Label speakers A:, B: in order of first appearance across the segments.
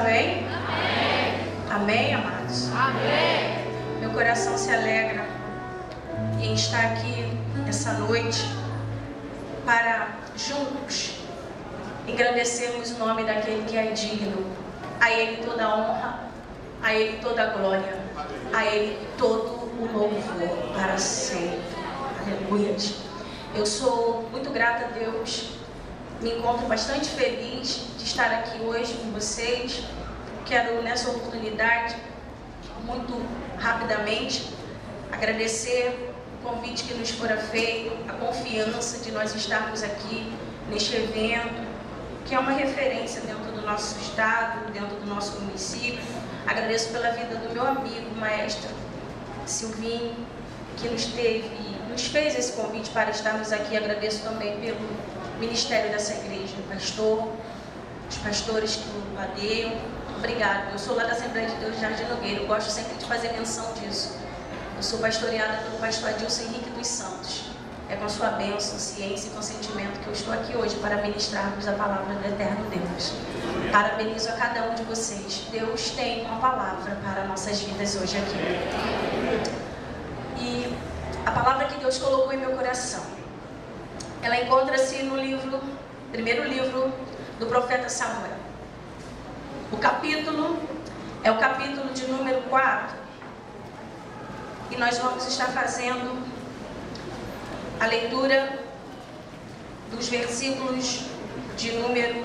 A: amém? Amém. Amém, amados? Amém. Meu coração se alegra em estar aqui essa noite para juntos engrandecermos o nome daquele que é digno. A Ele toda a honra, a Ele toda a glória, a Ele todo o louvor para sempre. Aleluia. Eu sou muito grata a Deus. Me encontro bastante feliz de estar aqui hoje com vocês. Quero, nessa oportunidade, muito rapidamente, agradecer o convite que nos fora feito, a confiança de nós estarmos aqui neste evento, que é uma referência dentro do nosso estado, dentro do nosso município. Agradeço pela vida do meu amigo, maestro Silvinho, que nos fez esse convite para estarmos aqui. Agradeço também pelo ministério dessa igreja, o pastor, os pastores que o rodeiam. Obrigado. Eu sou lá da Assembleia de Deus de Jardim Nogueira. Eu gosto sempre de fazer menção disso. Eu sou pastoreada pelo pastor Adilson Henrique dos Santos. É com sua bênção, ciência e consentimento que eu estou aqui hoje para ministrarmos a palavra do eterno Deus. Parabenizo a cada um de vocês. Deus tem uma palavra para nossas vidas hoje aqui. E a palavra que Deus colocou em meu coração, ela encontra-se no primeiro livro do profeta Samuel. O capítulo é o capítulo de número 4. E nós vamos estar fazendo a leitura dos versículos de número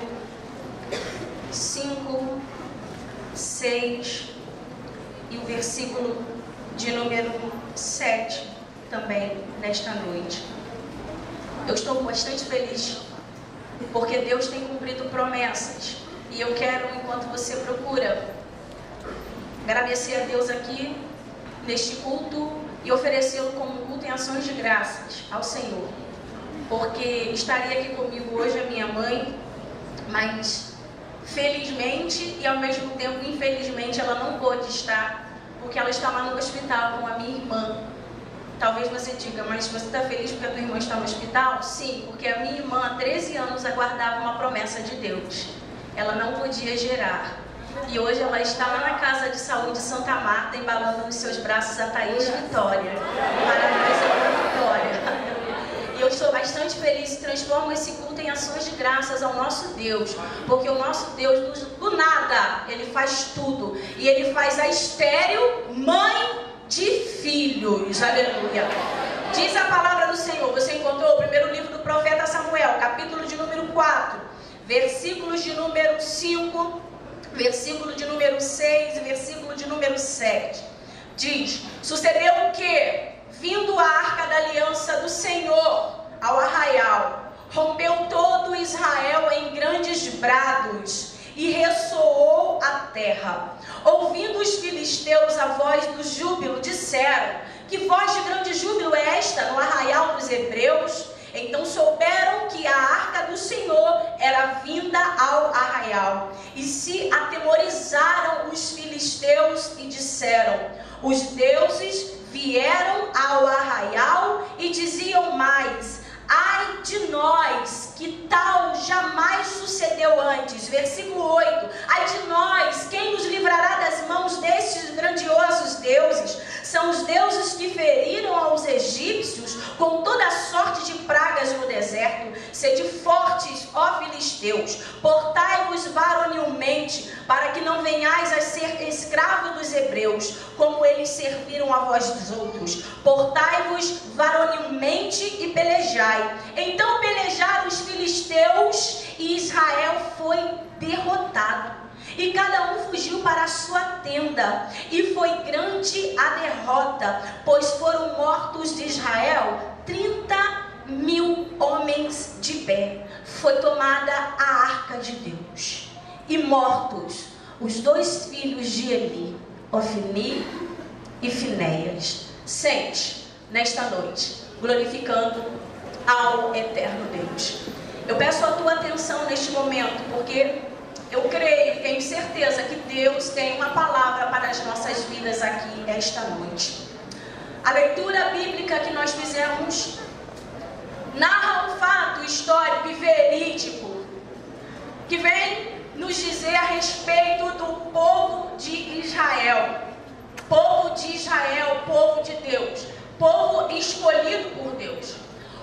A: 5, 6 e o versículo de número 7 também nesta noite. Eu estou bastante feliz porque Deus tem cumprido promessas e eu quero, enquanto você procura, agradecer a Deus aqui neste culto e oferecê-lo como culto em ações de graças ao Senhor, porque estaria aqui comigo hoje a minha mãe, mas felizmente e ao mesmo tempo infelizmente ela não pôde estar, porque ela está lá no hospital com a minha irmã. Talvez você diga, mas você está feliz porque a tua irmã está no hospital? Sim, porque a minha irmã há 13 anos aguardava uma promessa de Deus. Ela não podia gerar. E hoje ela está lá na Casa de Saúde Santa Marta, embalando nos seus braços a Thaís Vitória. Parabéns a Vitória. E eu estou bastante feliz e transformo esse culto em ações de graças ao nosso Deus. Porque o nosso Deus, do nada, Ele faz tudo. E Ele faz a estéril mãe de filhos. Aleluia. Diz a palavra do Senhor. Você encontrou o primeiro livro do profeta Samuel, capítulo de número 4, versículos de número 5, versículo de número 6 e versículo de número 7. Diz: sucedeu o que? Vindo a arca da aliança do Senhor ao arraial, rompeu todo Israel em grandes brados e ressoou a terra. Ouvindo os filisteus a voz do júbilo, disseram: que voz de grande júbilo é esta no arraial dos hebreus? Então souberam que a arca do Senhor era vinda ao arraial. E se atemorizaram os filisteus e disseram: os deuses vieram ao arraial. E diziam mais: ai de nós, que tal jamais sucedeu antes. Versículo 8. Ai de nós, quem nos livrará das mãos destes grandiosos deuses? São os deuses que feriram aos egípcios com toda a sorte de pragas no deserto. Sede fortes, ó filisteus, portai-vos varonilmente, para que não venhais a ser escravo dos hebreus, como eles serviram a vós dos outros. Portai-vos varonilmente e pelejai. Então pelejaram os filisteus e Israel foi derrotado. E cada um fugiu para a sua tenda, e foi grande a derrota, pois foram mortos de Israel 30.000 homens de pé. Foi tomada a arca de Deus, e mortos os 2 filhos de Eli, Ofni e Finéias. Sente nesta noite, glorificando ao eterno Deus. Eu peço a tua atenção neste momento, porque eu creio, tenho certeza que Deus tem uma palavra para as nossas vidas aqui esta noite. A leitura bíblica que nós fizemos narra um fato histórico e verídico que vem nos dizer a respeito do Israel. Povo de Israel, povo de Deus, povo escolhido por Deus.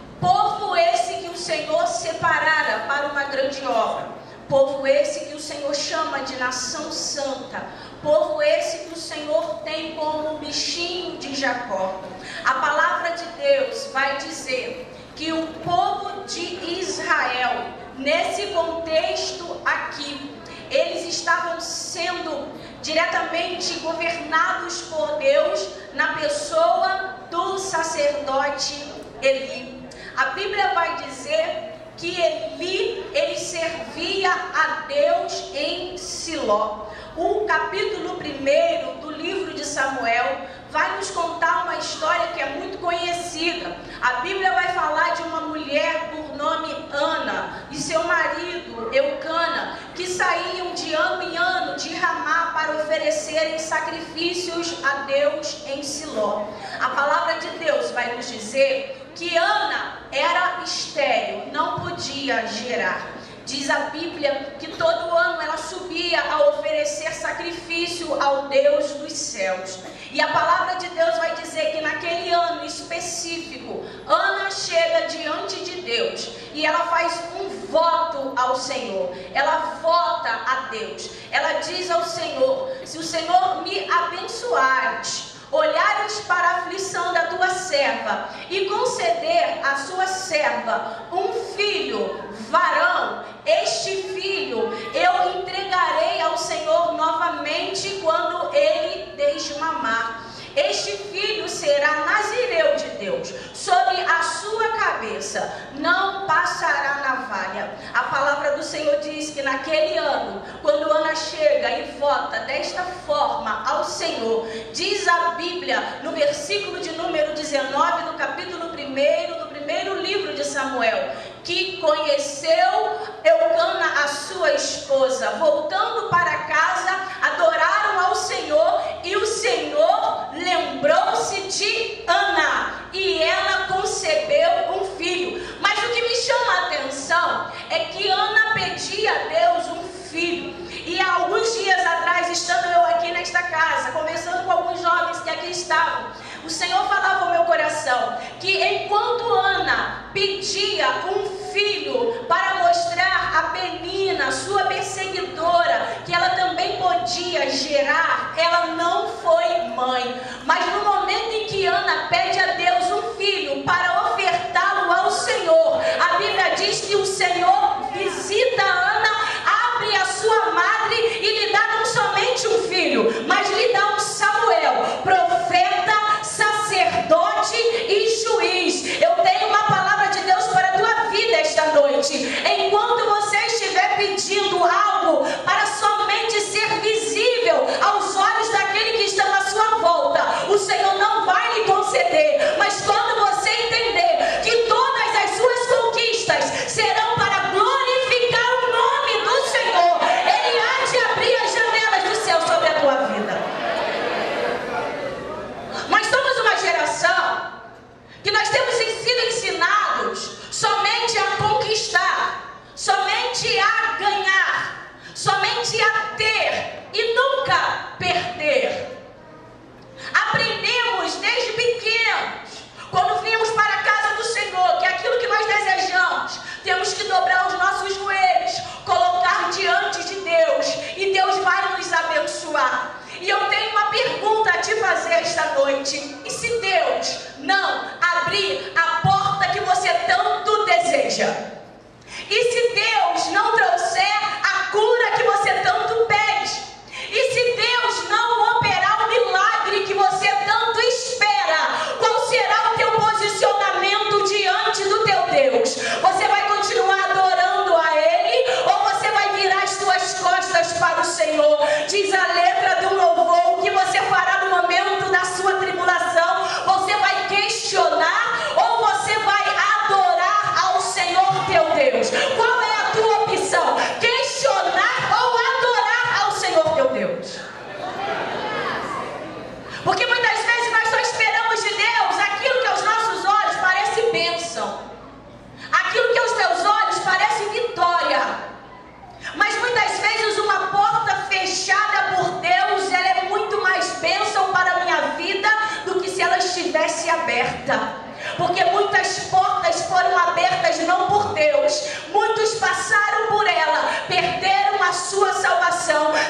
A: Povo esse que o Senhor separara para uma grande obra. Povo esse que o Senhor chama de nação santa. Povo esse que o Senhor tem como o bichinho de Jacó. A palavra de Deus vai dizer que o povo de Israel, nesse contexto aqui, eles estavam sendo diretamente governados por Deus na pessoa do sacerdote Eli. A Bíblia vai dizer que Eli, ele servia a Deus em Siló. O capítulo 1 do livro de Samuel vai nos contar uma história que é muito conhecida. A Bíblia vai falar de uma mulher por nome Ana e seu marido Eucana, que saíam de ano em ano de Ramá para oferecerem sacrifícios a Deus em Siló. A palavra de Deus vai nos dizer que Ana era estéril, não podia gerar. Diz a Bíblia que todo ano ela subia a oferecer sacrifício ao Deus dos céus. E a palavra de Deus vai dizer que naquele ano específico, Ana chega diante de Deus e ela faz um voto ao Senhor. Ela vota a Deus. Ela diz ao Senhor: se o Senhor me abençoares, olhares para a aflição da tua serva e conceder à sua serva um filho varão, este filho eu entregarei ao Senhor novamente quando ele deixe mamar. Este filho será nazireu de Deus, sobre a sua cabeça não passará navalha. A palavra do Senhor diz que naquele ano, quando Ana chega e vota desta forma ao Senhor, diz a Bíblia no versículo de número 19 do capítulo 1 do primeiro livro de Samuel, que conheceu Eucana, a sua esposa, voltando para casa, adoraram ao Senhor e o Senhor lembrou-se de Ana e ela concebeu um filho. Mas o que me chama a atenção é que Ana pedia a Deus um filho. E há alguns dias atrás, estando eu aqui nesta casa, conversando com alguns jovens que aqui estavam, o Senhor falava ao meu coração que enquanto Ana pedia um filho para mostrar a Penina, sua perseguidora, que ela também podia gerar, ela não foi mãe. Mas no momento em que Ana pede a Deus um filho para ofertá-lo ao Senhor, a Bíblia diz que o Senhor visita Ana, abre a sua madre e lhe dá não somente um filho, mas lhe dá um Samuel, profeta, sacerdote e juiz. Eu tenho uma palavra de Deus para a tua vida esta noite. Enquanto você estiver pedindo algo para somente ser visível aos olhos daquele que está na sua volta, o Senhor não vai lhe conceder. Mas quando você entender que todas as suas conquistas serão para glorificar o nome do Senhor, Ele há de abrir as janelas do céu sobre a tua vida. Nós somos uma geração que nós temos sido ensinados somente a conquistar, somente a ganhar, somente a ter e nunca perder. Aprendemos desde pequenos, quando viemos para a casa do Senhor, que aquilo que nós desejamos, temos que dobrar os nossos joelhos, colocar diante de Deus, e Deus vai nos abençoar. E eu tenho uma pergunta a te fazer esta noite: e se Deus não abrir a porta que você tanto deseja? E se Deus não trouxer a cura que você tanto pede? E se Deus não operar o milagre que você tanto espera? Qual será o teu posicionamento diante do teu Deus? Você vai continuar adorando a Ele, ou você vai virar as suas costas para o Senhor? Diz a letra do louvor: o que você fará no momento da sua tribulação? Você vai questionar ou você vai adorar ao Senhor teu Deus? Qual é a tua opção? Quem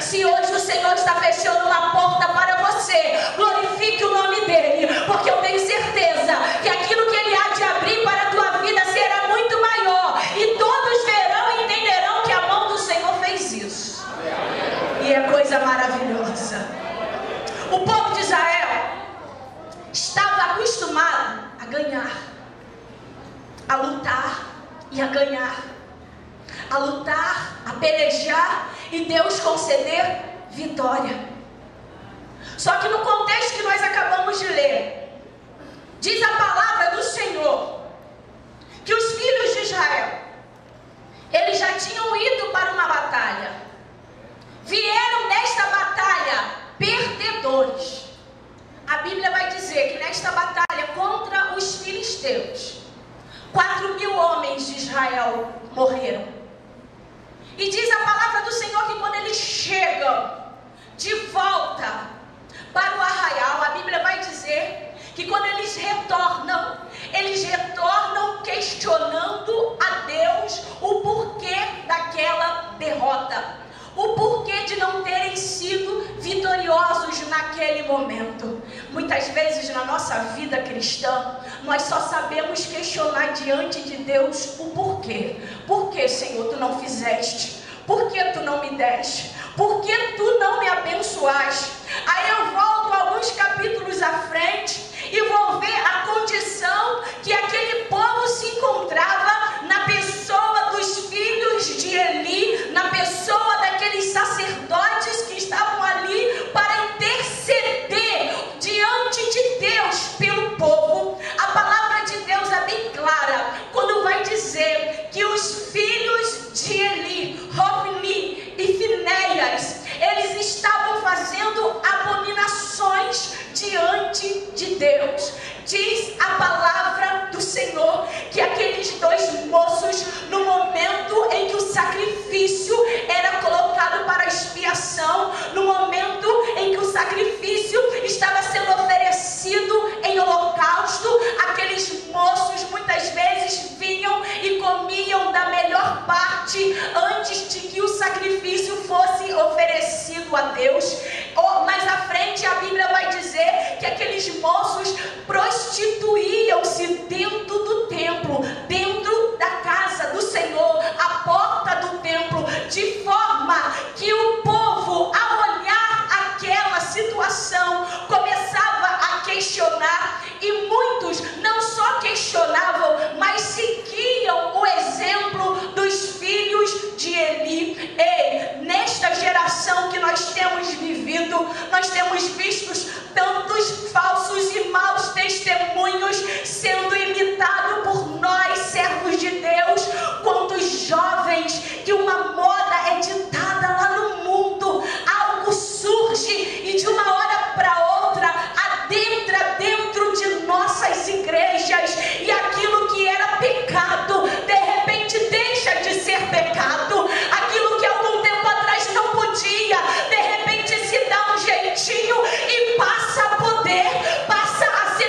A: Se hoje o Senhor está fechando uma porta para você, glorifique o nome dEle, porque eu tenho certeza que aquilo que Ele há de abrir para a tua vida será muito maior, e todos verão e entenderão que a mão do Senhor fez isso. E é coisa maravilhosa. O povo de Israel estava acostumado a ganhar, a lutar e a ganhar, a lutar, a pelejar e Deus conceder vitória. Só que no contexto que nós acabamos de ler, diz a palavra do Senhor que os filhos de Israel, eles já tinham ido para uma batalha, vieram nesta batalha perdedores. A Bíblia vai dizer que nesta batalha contra os filisteus, 4.000 homens de Israel morreram. E diz a palavra do Senhor que quando eles chegam de volta para o arraial, a Bíblia vai dizer que quando eles retornam questionando a Deus o porquê daquela derrota, o porquê de não terem sido vitoriosos naquele momento. Muitas vezes na nossa vida cristã, nós só sabemos questionar diante de Deus o porquê. Por que, Senhor, tu não fizeste? Por que tu não me deste? Por que tu não me abençoaste? Aí eu volto alguns capítulos à frente e vou ver a condição que aquele povo se encontrava na pessoa dos filhos de Eli, na pessoa daqueles sacerdotes que estavam ali para interceder diante de Deus pelo povo. A palavra de Deus é bem clara quando vai dizer que os filhos de Eli, Hofni e Finéias, eles estavam fazendo abominações diante de Deus. Diz a palavra do Senhor que aqueles dois moços, no momento em que o sacrifício era colocado para expiação, no momento em que o sacrifício estava sendo oferecido em holocausto, aqueles moços muitas vezes vinham e comiam da melhor parte antes de que o sacrifício fosse oferecido a Deus. Mais à frente a Bíblia vai dizer que aqueles moços prostituíam-se dentro do templo, dentro da casa do Senhor, a porta do templo, de forma que o povo, ao olhar aquela situação, começava a questionar, e muitos não só questionavam, mas seguiam o exemplo dos filhos de Eli. Ei, nesta geração que nós temos vivido, nós temos visto tantos falsos e maus testemunhos sendo imitados por nós, servos de Deus, quantos jovens que uma moda é ditada lá no mundo, algo surge e de uma hora para outra adentra dentro de nossas igrejas, e aquilo que era pecado de repente deixa de ser pecado, aquilo que algum tempo atrás não podia, de repente se dá um jeitinho e passa a poder, passa a ser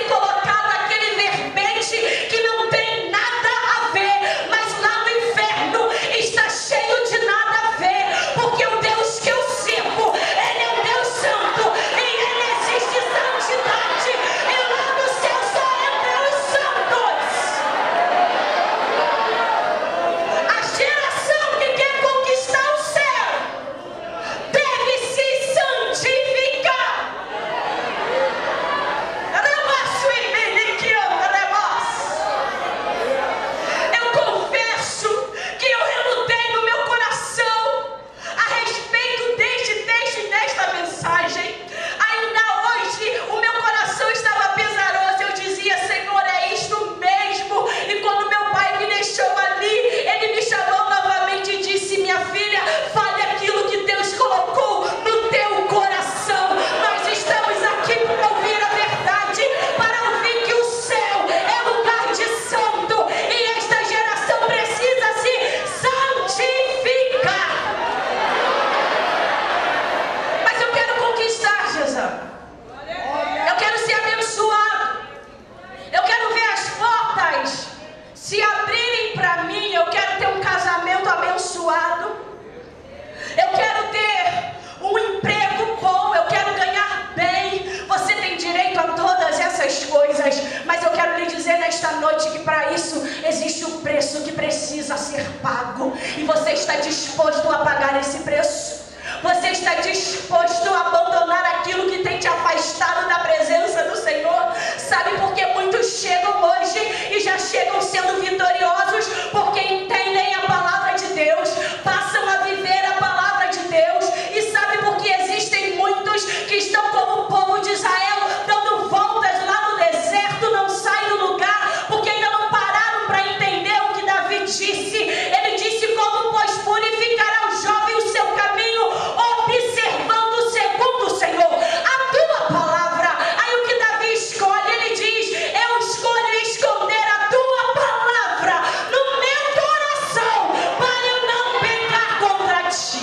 A: precisa ser pago. E você está disposto a pagar esse preço? Você está disposto a abandonar aquilo que tem te afastado da presença do Senhor? Sabe por que muitos chegam hoje e já chegam sendo vitoriosos? Porque entendem a palavra de Deus, passam a viver a palavra de Deus. E sabe por que existem muitos que estão como o povo de Israel, dando voltas lá no deserto, não saem do lugar, porque ainda não pararam para entender o que Davi disse. Ele disse: como pois purificará o jovem o seu caminho, observando segundo o Senhor a tua palavra. Aí o que Davi escolhe, ele diz: eu escolho esconder a tua palavra no meu coração, para eu não pecar contra ti.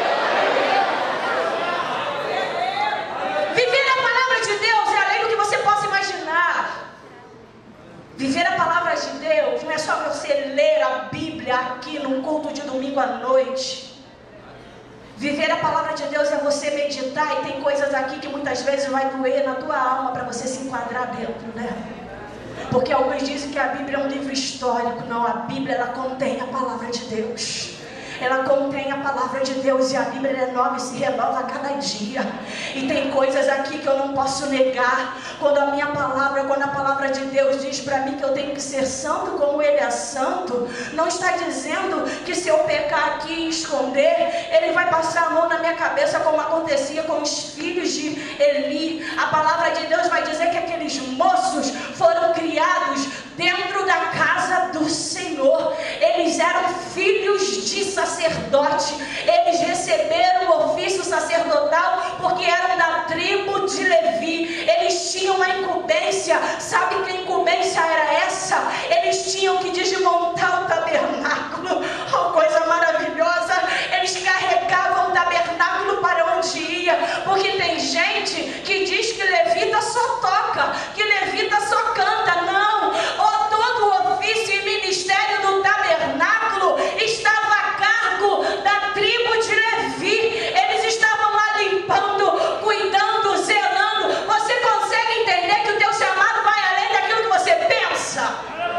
A: Viver a palavra de Deus é além do que você possa imaginar. Viver a palavra de Deus não é só você ler a Bíblia aqui num culto de domingo à noite. Viver a palavra de Deus é você meditar, e tem coisas aqui que muitas vezes vai doer na tua alma para você se enquadrar dentro, né? Porque alguns dizem que a Bíblia é um livro histórico. Não, a Bíblia, ela contém a palavra de Deus. Ela contém a palavra de Deus, e a Bíblia é nova e se renova a cada dia. E tem coisas aqui que eu não posso negar. Quando a palavra de Deus diz para mim que eu tenho que ser santo como Ele é santo, não está dizendo que se eu pecar aqui e esconder, Ele vai passar a mão na minha cabeça, como acontecia com os filhos de Eli. A palavra de Deus vai dizer que aqueles moços foram criados dentro da casa do Senhor. Eles eram filhos de sacerdote. Eles receberam o ofício sacerdotal porque eram da tribo de Levi. Eles tinham uma incumbência. Sabe que incumbência era essa? Eles tinham que desmontar o tabernáculo. Oh, coisa maravilhosa! Eles carregavam o tabernáculo para onde ia. Porque tem gente que diz que levita só toca, que levita só canta. Não! Todo o ofício e ministério do tabernáculo estava a cargo da tribo de Levi. Eles estavam lá limpando, cuidando, zelando. Você consegue entender que o teu chamado vai além daquilo que você pensa?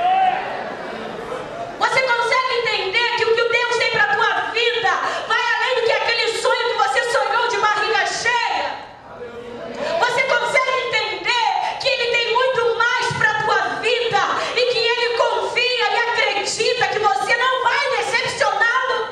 A: Você consegue entender que o que Deus tem para a tua vida vai além do que aquele sonho que você sonhou de barriga cheia? Você consegue entender que Ele tem muito mais para a tua vida e que Ele confia e acredita que você não vai decepcioná-lo?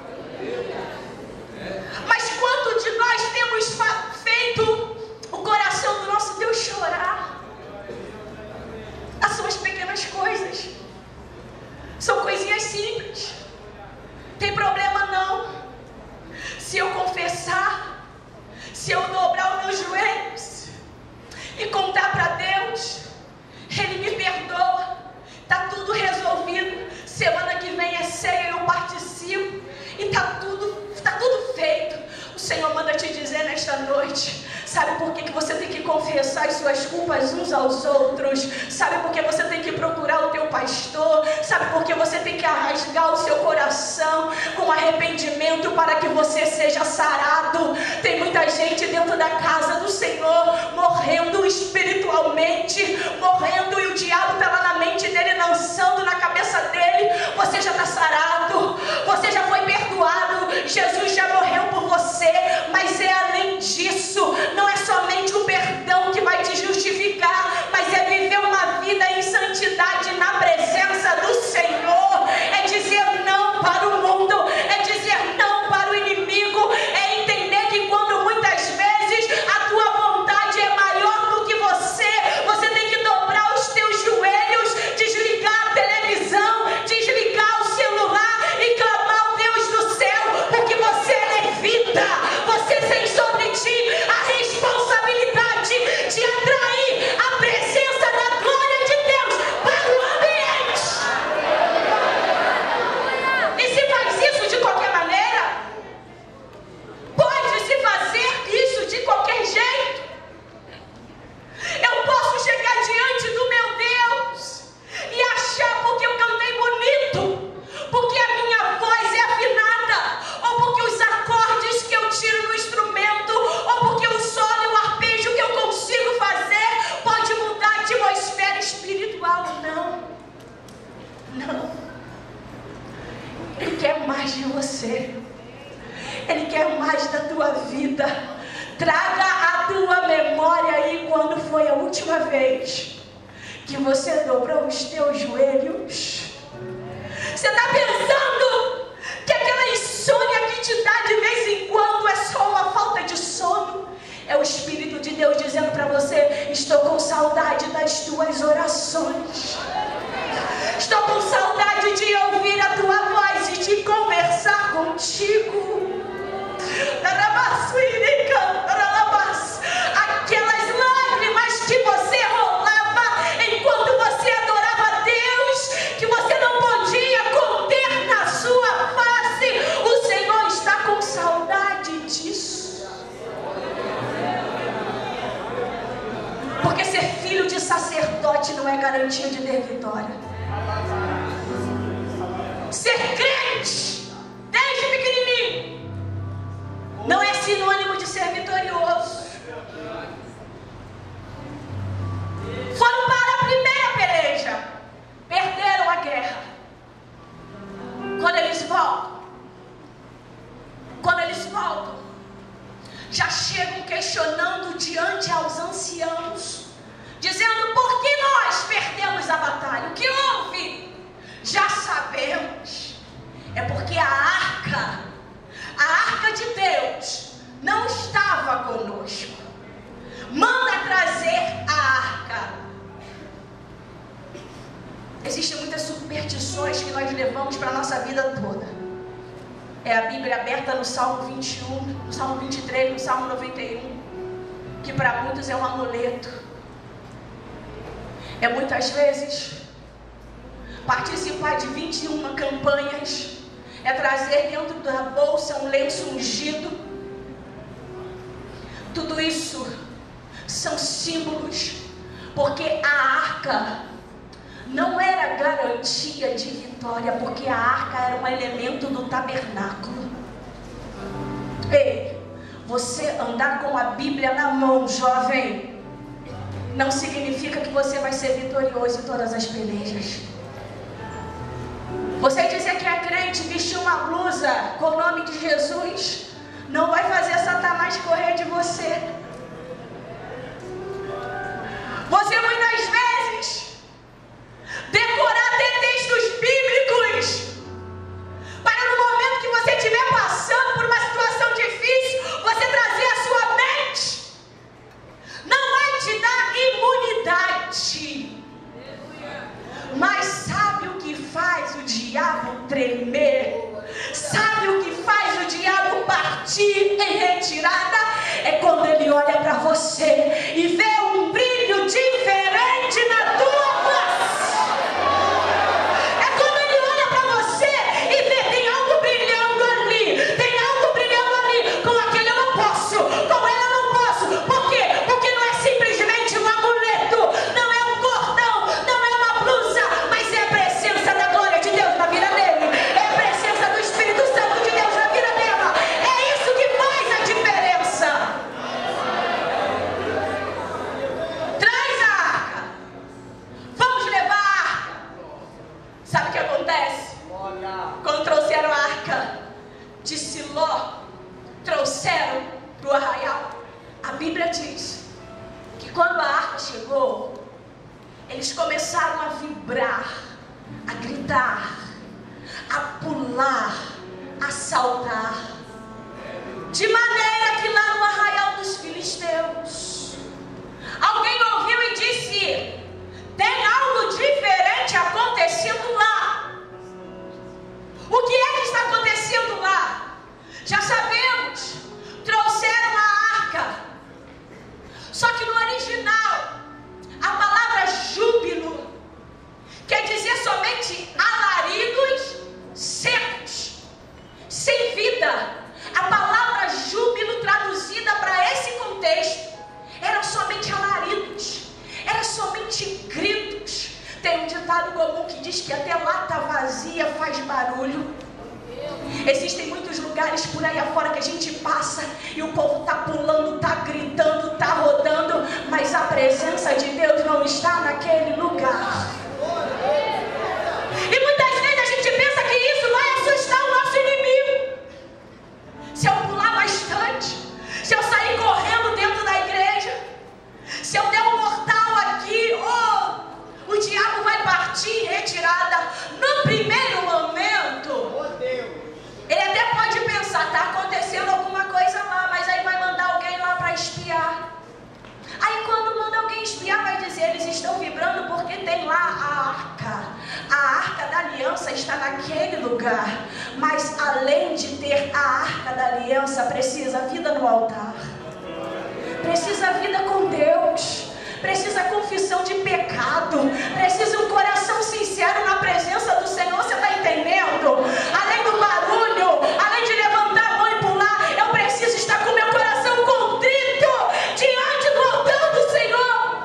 A: Mas quanto de nós temos feito o coração do nosso Deus chorar? As suas pequenas coisas. São coisinhas simples. Tem problema não. Se eu confessar, se eu dobrar os meus joelhos e contar para Deus, Ele me perdoa. Está tudo resolvido. Semana que vem é ceia, eu participo. E está tudo feito. O Senhor manda te dizer nesta noite: sabe por que você tem que confessar as suas culpas uns aos outros? Sabe por que você tem que procurar o teu pastor? Sabe por que você tem que rasgar o seu coração com arrependimento para que você seja sarado? Tem muita gente dentro da casa do Senhor morrendo espiritualmente, morrendo, e o diabo está lá na mente dele, lançando na cabeça dele: você já está sarado, você já foi perdoado, Jesus já morreu por você. Mas é além disso. Não é somente o perdão que vai te justificar, mas é viver uma vida em santidade na presença do Senhor. É dizer não para o mundo, é dizer não para o inimigo, é entender que quando muitas vezes a tua vontade é maior do que você, você tem que dobrar os teus joelhos, desligar a televisão, desligar o celular e clamar ao Deus do céu, porque você é levita, você sem Traga à tua memória aí quando foi a última vez que você dobrou os teus joelhos. Você está pensando que aquela insônia que te dá de vez em quando é só uma falta de sono? É o Espírito de Deus dizendo para você: estou com saudade das tuas orações. Estou com saudade de ouvir a tua voz e de conversar contigo. Aquelas lágrimas que você rolava enquanto você adorava a Deus, que você não podia conter na sua face, o Senhor está com saudade disso. Porque ser filho de sacerdote não é garantia de ter vitória. Ser crente desde pequenininho não é sinônimo de ser vitorioso. Foram para a primeira peleja, perderam a guerra. Quando eles voltam, já chegam questionando diante aos anciãos, dizendo: por que nós perdemos a batalha? O que houve? Já sabemos. É porque a arca de Deus não estava conosco. Manda trazer a arca. Existem muitas superstições que nós levamos para a nossa vida toda. É a Bíblia aberta no Salmo 21, no Salmo 23, no Salmo 91, que para muitos é um amuleto. É muitas vezes participar de 21 campanhas, é trazer dentro da bolsa um lenço ungido. Tudo isso são símbolos, porque a arca não era garantia de vitória, porque a arca era um elemento do tabernáculo. Ei, você andar com a Bíblia na mão, jovem, não significa que você vai ser vitorioso em todas as pelejas. Você dizer que é crente, vestir uma blusa com o nome de Jesus, não vai fazer Satanás correr de você. Você muitas vezes decorar até textos bíblicos, para no momento que você estiver passando por uma situação difícil, você trazer a sua mente, não vai te dar imunidade. Mas sabe o que faz o diabo tremer? Sabe o que faz o diabo partir em retirada? É quando ele olha para você e vê um brilho diferente na tua face. É quando ele olha para você e vê: tem algo brilhando ali, tem algo brilhando ali. Com aquele eu não posso, com ela eu não posso. Por quê? Porque não é simplesmente um amuleto, não é um cordão, não é uma blusa, mas é a presença da glória de Deus na vida dele, é a presença do Espírito Santo de Deus na vida dela. É isso que faz a diferença. Traz a arca. Vamos levar a arca. Sabe o que acontece? Quando trouxeram a arca de Siló, trouxeram para o arraial, a Bíblia diz que quando a arca chegou, eles começaram a vibrar, a gritar, a pular, a saltar, de maneira que lá no arraial dos filisteus, alguém ouviu e disse: tem algo diferente acontecendo lá. O que é que está acontecendo lá? Já sabemos, trouxeram a arca. Só que no original, a palavra júbilo quer dizer somente alaridos secos, sem vida. A palavra júbilo, traduzida para esse contexto, era somente alaridos, era somente gritos. Tem um ditado comum que diz que até lata vazia faz barulho. Existem muitos lugares por aí afora que a gente passa e o povo está pulando, está gritando, está rodando, mas a presença de Deus não está naquele lugar. E muitas vezes a gente pensa que isso vai assustar o nosso inimigo. Se eu pular bastante, se eu sair correndo lá a arca da aliança está naquele lugar, mas além de ter a arca da aliança, precisa vida no altar, precisa vida com Deus, precisa confissão de pecado, precisa um coração sincero na presença do Senhor. Você está entendendo? Além do barulho, além de levantar a mão e pular, eu preciso estar com meu coração contrito diante do altar do Senhor.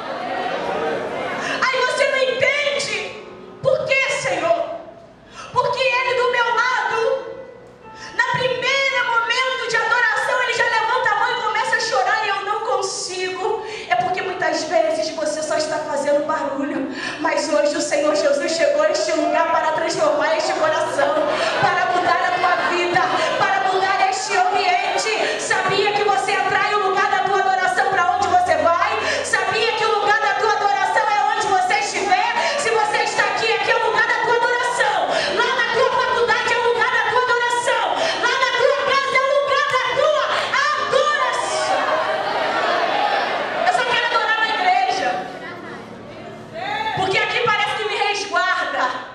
A: Aí você não entende. Por que, Senhor? Porque Ele do meu lado, na primeira momento de adoração, Ele já levanta a mão e começa a chorar e eu não consigo. É porque muitas vezes você só está fazendo barulho, mas hoje o Senhor Jesus chegou a este lugar para transformar este coração, para mudar a tua vida, para mudar este ambiente. Sabia que você atrai o lugar da tua adoração para onde você vai? Sabia que o lugar da tua adoração é onde você estiver? Se você está aqui, aqui é o lugar da tua adoração. Lá na tua faculdade é o lugar da tua adoração. Lá na tua casa é o lugar da tua adoração. Eu só quero adorar na igreja, porque aqui parece que me resguarda.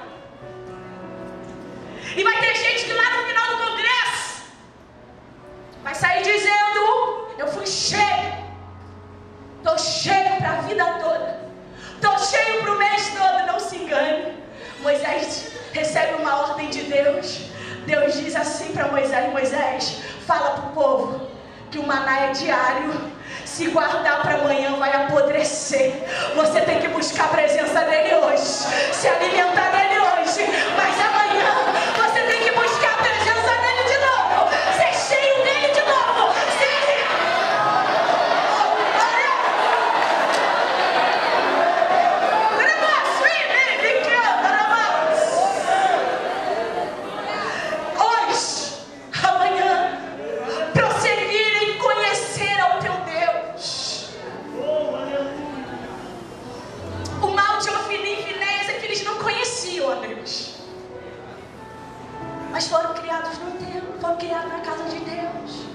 A: E vai ter gente que lá no final do congresso vai sair dizendo: eu fui cheio, estou cheio para a vida toda, estou cheio para o mês todo. Não se engane. Moisés recebe uma ordem de Deus. Deus diz assim para Moisés: Moisés, fala para o povo que o maná é diário. Se guardar para amanhã vai apodrecer. Você tem que buscar a presença dele hoje, se alimentar dele hoje, mas amanhã você tem que buscar a presença dele de novo, ser cheio dele de novo, hoje, amanhã, prosseguir em conhecer ao teu Deus. O mal de Ofni e Finéias é que eles não conheciam a Deus, mas foram criados no templo, foram criados na casa de Deus.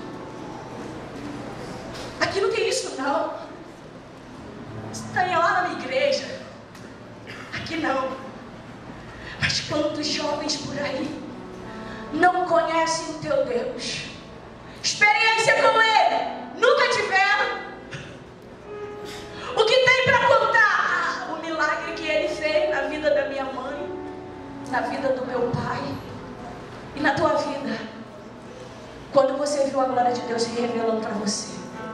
A: Aqui não tem isso não. Está lá na minha igreja, aqui não. Mas quantos jovens por aí não conhecem o teu Deus? Experiência com Ele nunca tiveram. O que tem para contar? O milagre que Ele fez na vida da minha mãe, na vida do meu pai e na tua vida. Quando você viu a glória de Deus se revelando para você?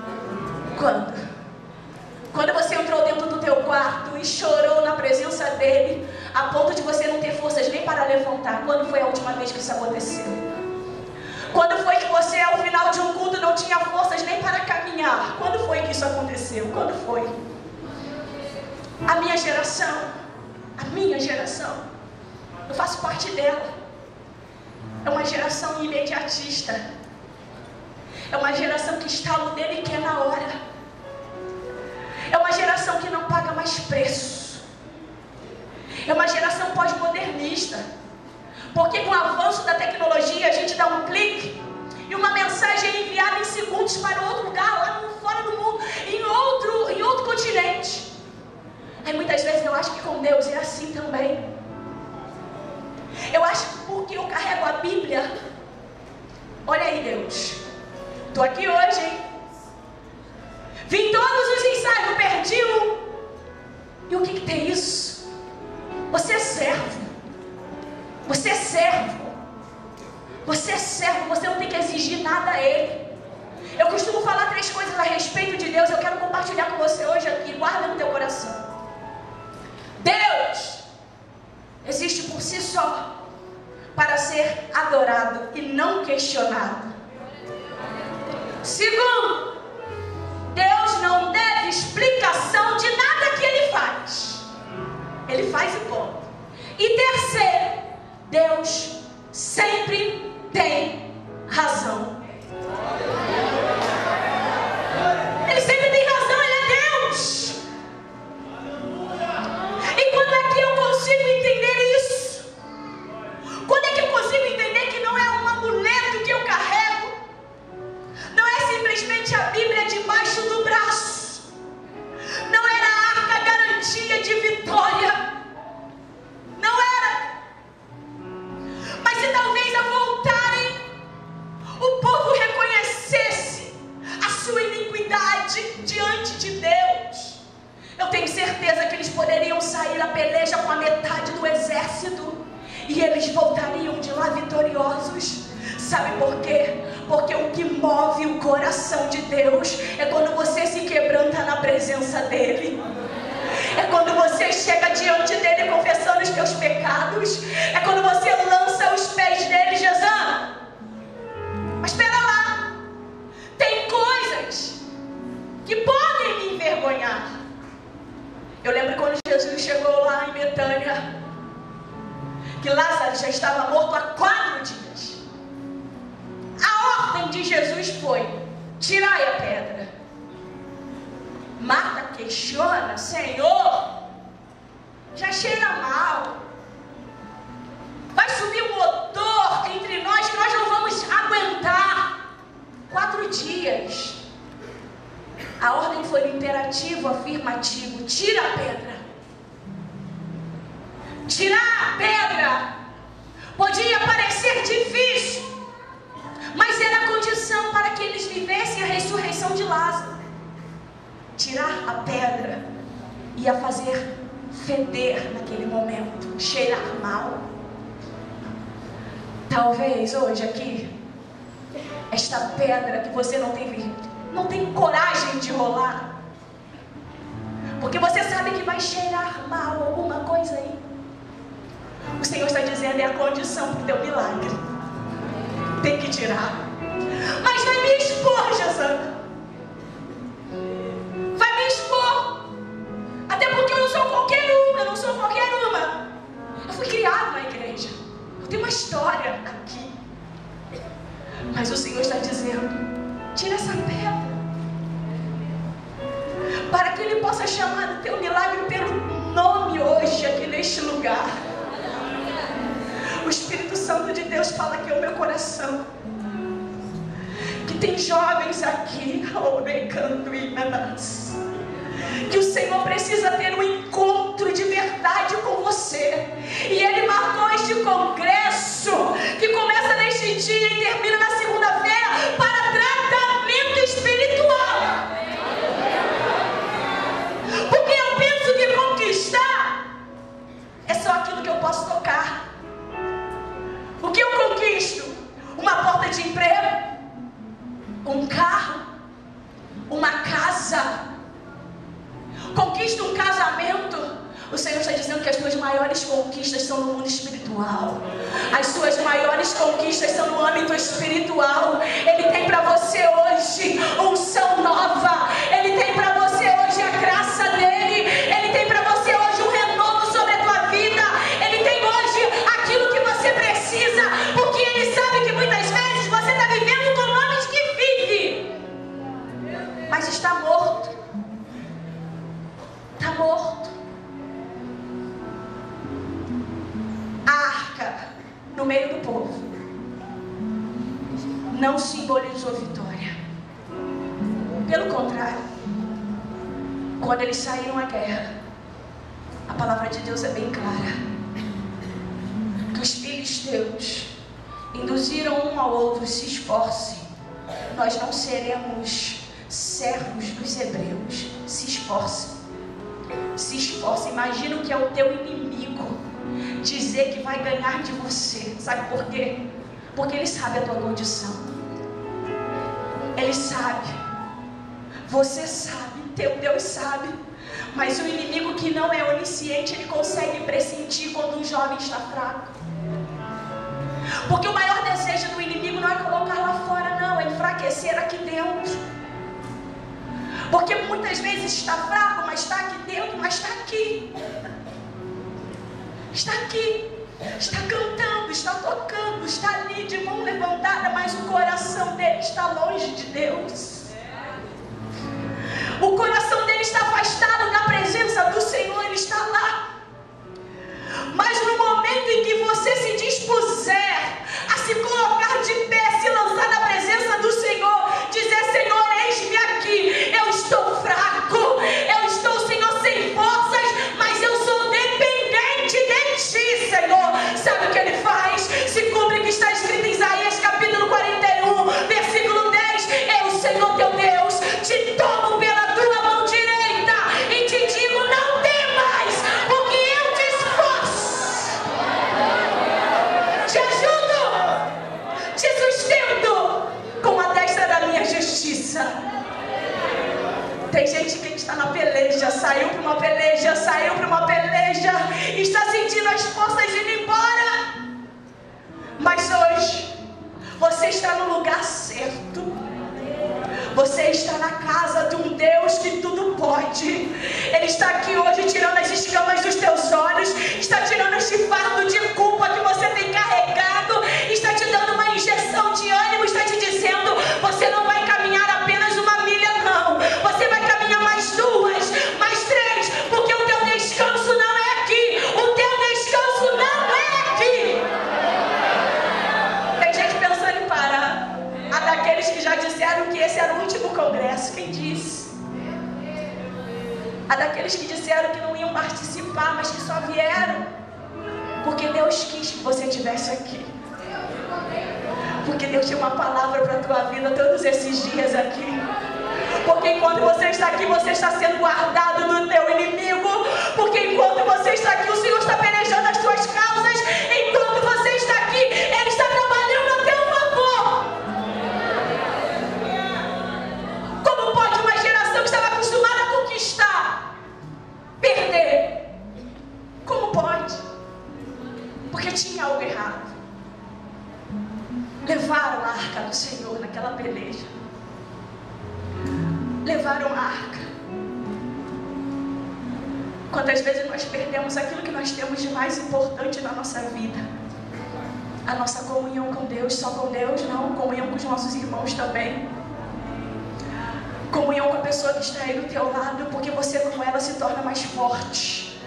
A: Quando você entrou dentro do teu quarto e chorou na presença dele, a ponto de você não ter forças nem para levantar. Quando foi a última vez que isso aconteceu? Quando foi que você, ao final de um culto, não tinha forças nem para caminhar? Quando foi que isso aconteceu? Quando foi? A minha geração, eu faço parte dela. É uma geração imediatista. É uma geração que está no dele e quer na hora. É uma geração que não paga mais preço. É uma geração pós-modernista. Porque com o avanço da tecnologia, a gente dá um clique e uma mensagem é enviada em segundos para outro lugar, lá fora do mundo, em outro continente. Aí muitas vezes eu acho que com Deus é assim também. Eu acho que porque eu carrego a Bíblia. Olha aí, Deus, estou aqui hoje, hein? Vim todos os ensaios, perdi um. E o que tem isso? Você é servo. Você é servo. Você é servo, você não tem que exigir nada a Ele. Eu costumo falar 3 coisas a respeito de Deus. Eu quero compartilhar com você hoje aqui. Guarda no teu coração. Deus existe por si só, para ser adorado e não questionado. Segundo, Deus não deve explicação de nada que Ele faz. Ele faz e ponto. E terceiro, Deus sempre tem razão. Ele sempre tem razão, Ele é Deus. E quando é que eu consigo entender isso? Quando é que eu consigo entender que não é um amuleto que eu carrego? Não é simplesmente a Bíblia debaixo do braço. Não era a arca garantia de vitória. lealdade diante de Deus, eu tenho certeza que eles poderiam sair a peleja com a metade do exército e eles voltariam de lá vitoriosos. Sabe por quê? Porque o que move o coração de Deus é quando você se quebranta na presença dEle. É quando você chega diante dEle confessando os teus pecados. É quando você lança os pés dEle, Jesus. Mas espera lá, tem coisas que podem me envergonhar. Eu lembro quando Jesus chegou lá em Betânia, que Lázaro já estava morto há 4 dias. A ordem de Jesus foi: tirai a pedra. Marta questiona: Senhor, já cheira mal, vai subir um odor entre nós que nós não vamos aguentar 4 dias. A ordem foi do imperativo afirmativo: tira a pedra. Tirar a pedra podia parecer difícil, mas era a condição para que eles vivessem a ressurreição de Lázaro. Tirar a pedra ia fazer feder naquele momento, cheirar mal. Talvez hoje aqui, esta pedra que você não tem coragem de rolar, porque você sabe que vai cheirar mal alguma coisa aí. O Senhor está dizendo: é a condição para o teu milagre. Tem que tirar. Mas vai me expor, Jesus. Vai me expor. Até porque eu não sou qualquer uma. Eu fui criado na igreja. Eu tenho uma história aqui. Mas o Senhor está dizendo: tira essa pedra, para que Ele possa chamar o teu milagre pelo nome hoje aqui neste lugar. O Espírito Santo de Deus fala aqui ao meu coração que tem jovens aqui, que o Senhor precisa ter um encontro de verdade com você. E Ele marcou este congresso que começa neste dia e termina na segunda-feira para tratamento espiritual. Porque eu penso que conquistar é só aquilo que eu posso tocar. O que eu conquisto? Uma porta de emprego, um carro, uma casa. Conquisto um casamento. O Senhor está dizendo que as suas maiores conquistas são no mundo espiritual. As suas maiores conquistas são no âmbito espiritual. Ele tem para você hoje unção nova. Ele tem para você hoje a graça dele. Ele tem para você hoje um renovo sobre a tua vida. Ele tem hoje aquilo que você precisa, porque Ele sabe que muitas vezes você está vivendo com nomes que vive, mas está morto. Está morto. A arca no meio do povo não simbolizou vitória. Pelo contrário, quando eles saíram à guerra, a palavra de Deus é bem clara, que os filisteus induziram um ao outro: se esforcem, nós não seremos servos dos hebreus. Se esforcem. Se esforce. Imagina o que é o teu inimigo dizer que vai ganhar de você. Sabe por quê? Porque ele sabe a tua condição. Ele sabe. Você sabe. Teu Deus sabe. Mas o inimigo que não é onisciente, ele consegue pressentir quando um jovem está fraco. Porque o maior desejo do inimigo não é colocar lá fora, não. É enfraquecer aqui dentro. Porque muitas vezes está fraco, mas está aqui dentro, mas está aqui. Está aqui. Está cantando, está tocando, está ali de mão levantada, mas o coração dele está longe de Deus. O coração dele está afastado da presença do Senhor, ele está lá. Mas no momento em que você se dispuser a se colocar de pé, se lançar na presença do Senhor, dizer: Senhor, eis-me aqui, eu estou fraco, eu estou, Senhor, sem forças, mas eu sou dependente de Ti, Senhor. Sabe o que Ele faz? Se cumpre o que está escrito em Isaías capítulo 41, versículo 10: é o Senhor Tem gente que está na peleja, saiu para uma peleja, está sentindo as forças indo embora. Mas hoje, você está no lugar certo. Você está na casa de um Deus que tudo pode. Ele está aqui hoje tirando as escamas dos teus olhos, está tirando este fardo de culpa que você tem carregado, está te dando uma injeção de ânimo, está te dizendo: você não vai caminhar apenas uma milha, não. Você vai caminhar mais 2, mais 3, porque o teu descanso não é aqui. O teu descanso não é aqui. Tem gente pensando em parar. Há daqueles que já disseram que esse era o último congresso. Quem disse? Há daqueles que disseram que não iam participar, mas que só vieram porque Deus quis que você estivesse aqui. Porque Deus tinha uma palavra para a tua vida todos esses dias aqui. Porque enquanto você está aqui, você está sendo guardado do teu inimigo. Porque enquanto você está aqui, o Senhor está pelejando as tuas causas. Enquanto você está aqui, Ele está trabalhando a teu favor. Como pode uma geração que estava acostumada a conquistar perder? Como pode? Porque tinha algo errado. Levaram a arca do Senhor naquela peleja. Levaram a arca. Quantas vezes nós perdemos aquilo que nós temos de mais importante na nossa vida? A nossa comunhão com Deus. Só com Deus não, comunhão com os nossos irmãos também. Comunhão com a pessoa que está aí do teu lado, porque você com ela se torna mais forte.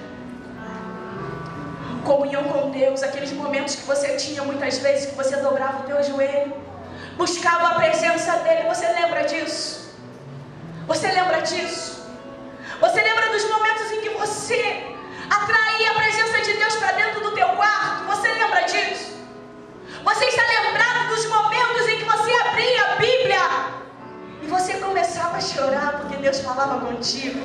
A: Comunhão com Deus, aqueles momentos que você tinha muitas vezes, que você dobrava o teu joelho, buscava a presença dEle. Você lembra disso? Você lembra disso? Você lembra dos momentos em que você atraía a presença de Deus para dentro do teu quarto? Você lembra disso? Você está lembrado dos momentos em que você abria a Bíblia e você começava a chorar porque Deus falava contigo?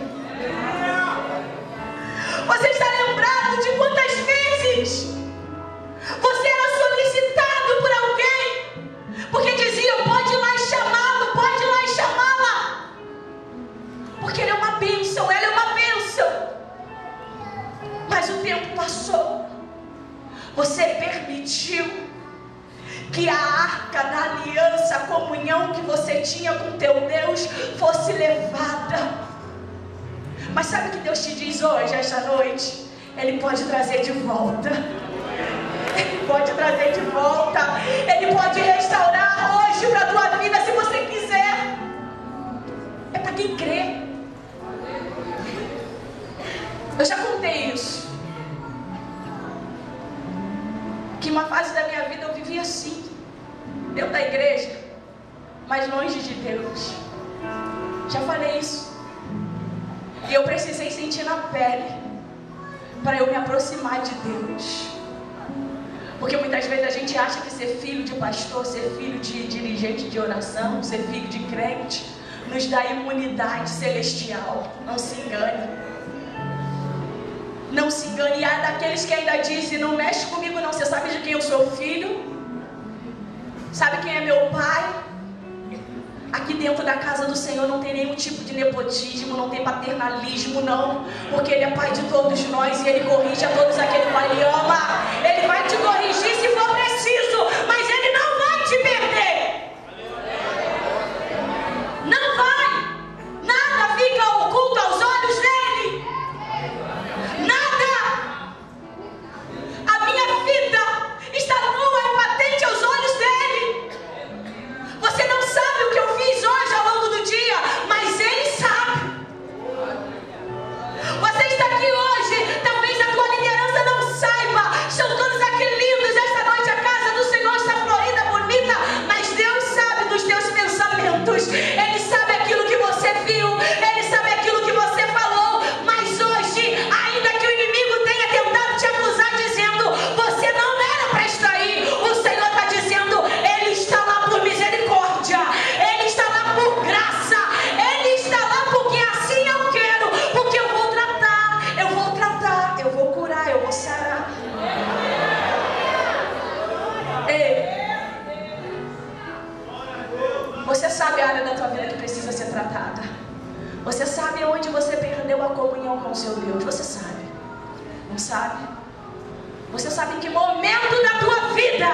A: Você está lembrado de quantas vezes você era solicitado por alguém, porque diziam: pode ir lá e chamá-lo, pode ir lá e chamá-la, porque ele é uma bênção, ela é uma bênção. Mas o tempo passou, você permitiu que a arca da aliança, a comunhão que você tinha com teu Deus, fosse levada. Mas sabe o que Deus te diz hoje, esta noite? Ele pode trazer de volta. Ele pode trazer de volta. Ele pode restaurar hoje para a tua vida, se você quiser. É para quem crê. Eu já contei isso. Que uma fase da minha vida eu vivia assim, dentro da igreja, mas longe de Deus. Já falei isso. E eu precisei sentir na pele para eu me aproximar de Deus. Porque muitas vezes a gente acha que ser filho de pastor, ser filho de dirigente de oração, ser filho de crente, nos dá imunidade celestial. Não se engane. Não se engane. E há daqueles que ainda dizem: não mexe comigo não. Você sabe de quem eu sou filho? Sabe quem é meu pai? Aqui dentro da casa do Senhor não tem nenhum tipo de nepotismo, não tem paternalismo, não. Porque Ele é Pai de todos nós e Ele corrige a todos aqueles que Ele ama. Ele vai te corrigir se for preciso, mas Ele não vai te perder. Não vai. Nada fica oculto aos olhos dEle. Nada. A minha vida está nua e patente aos olhos dEle. Você não sabe o que eu fiz hoje ao longo do dia, mas Ele sabe. Você está aqui hoje, talvez a tua liderança não saiba. São todos aqueles Você sabe onde você perdeu a comunhão com o seu Deus? Você sabe? Não sabe? Você sabe em que momento da tua vida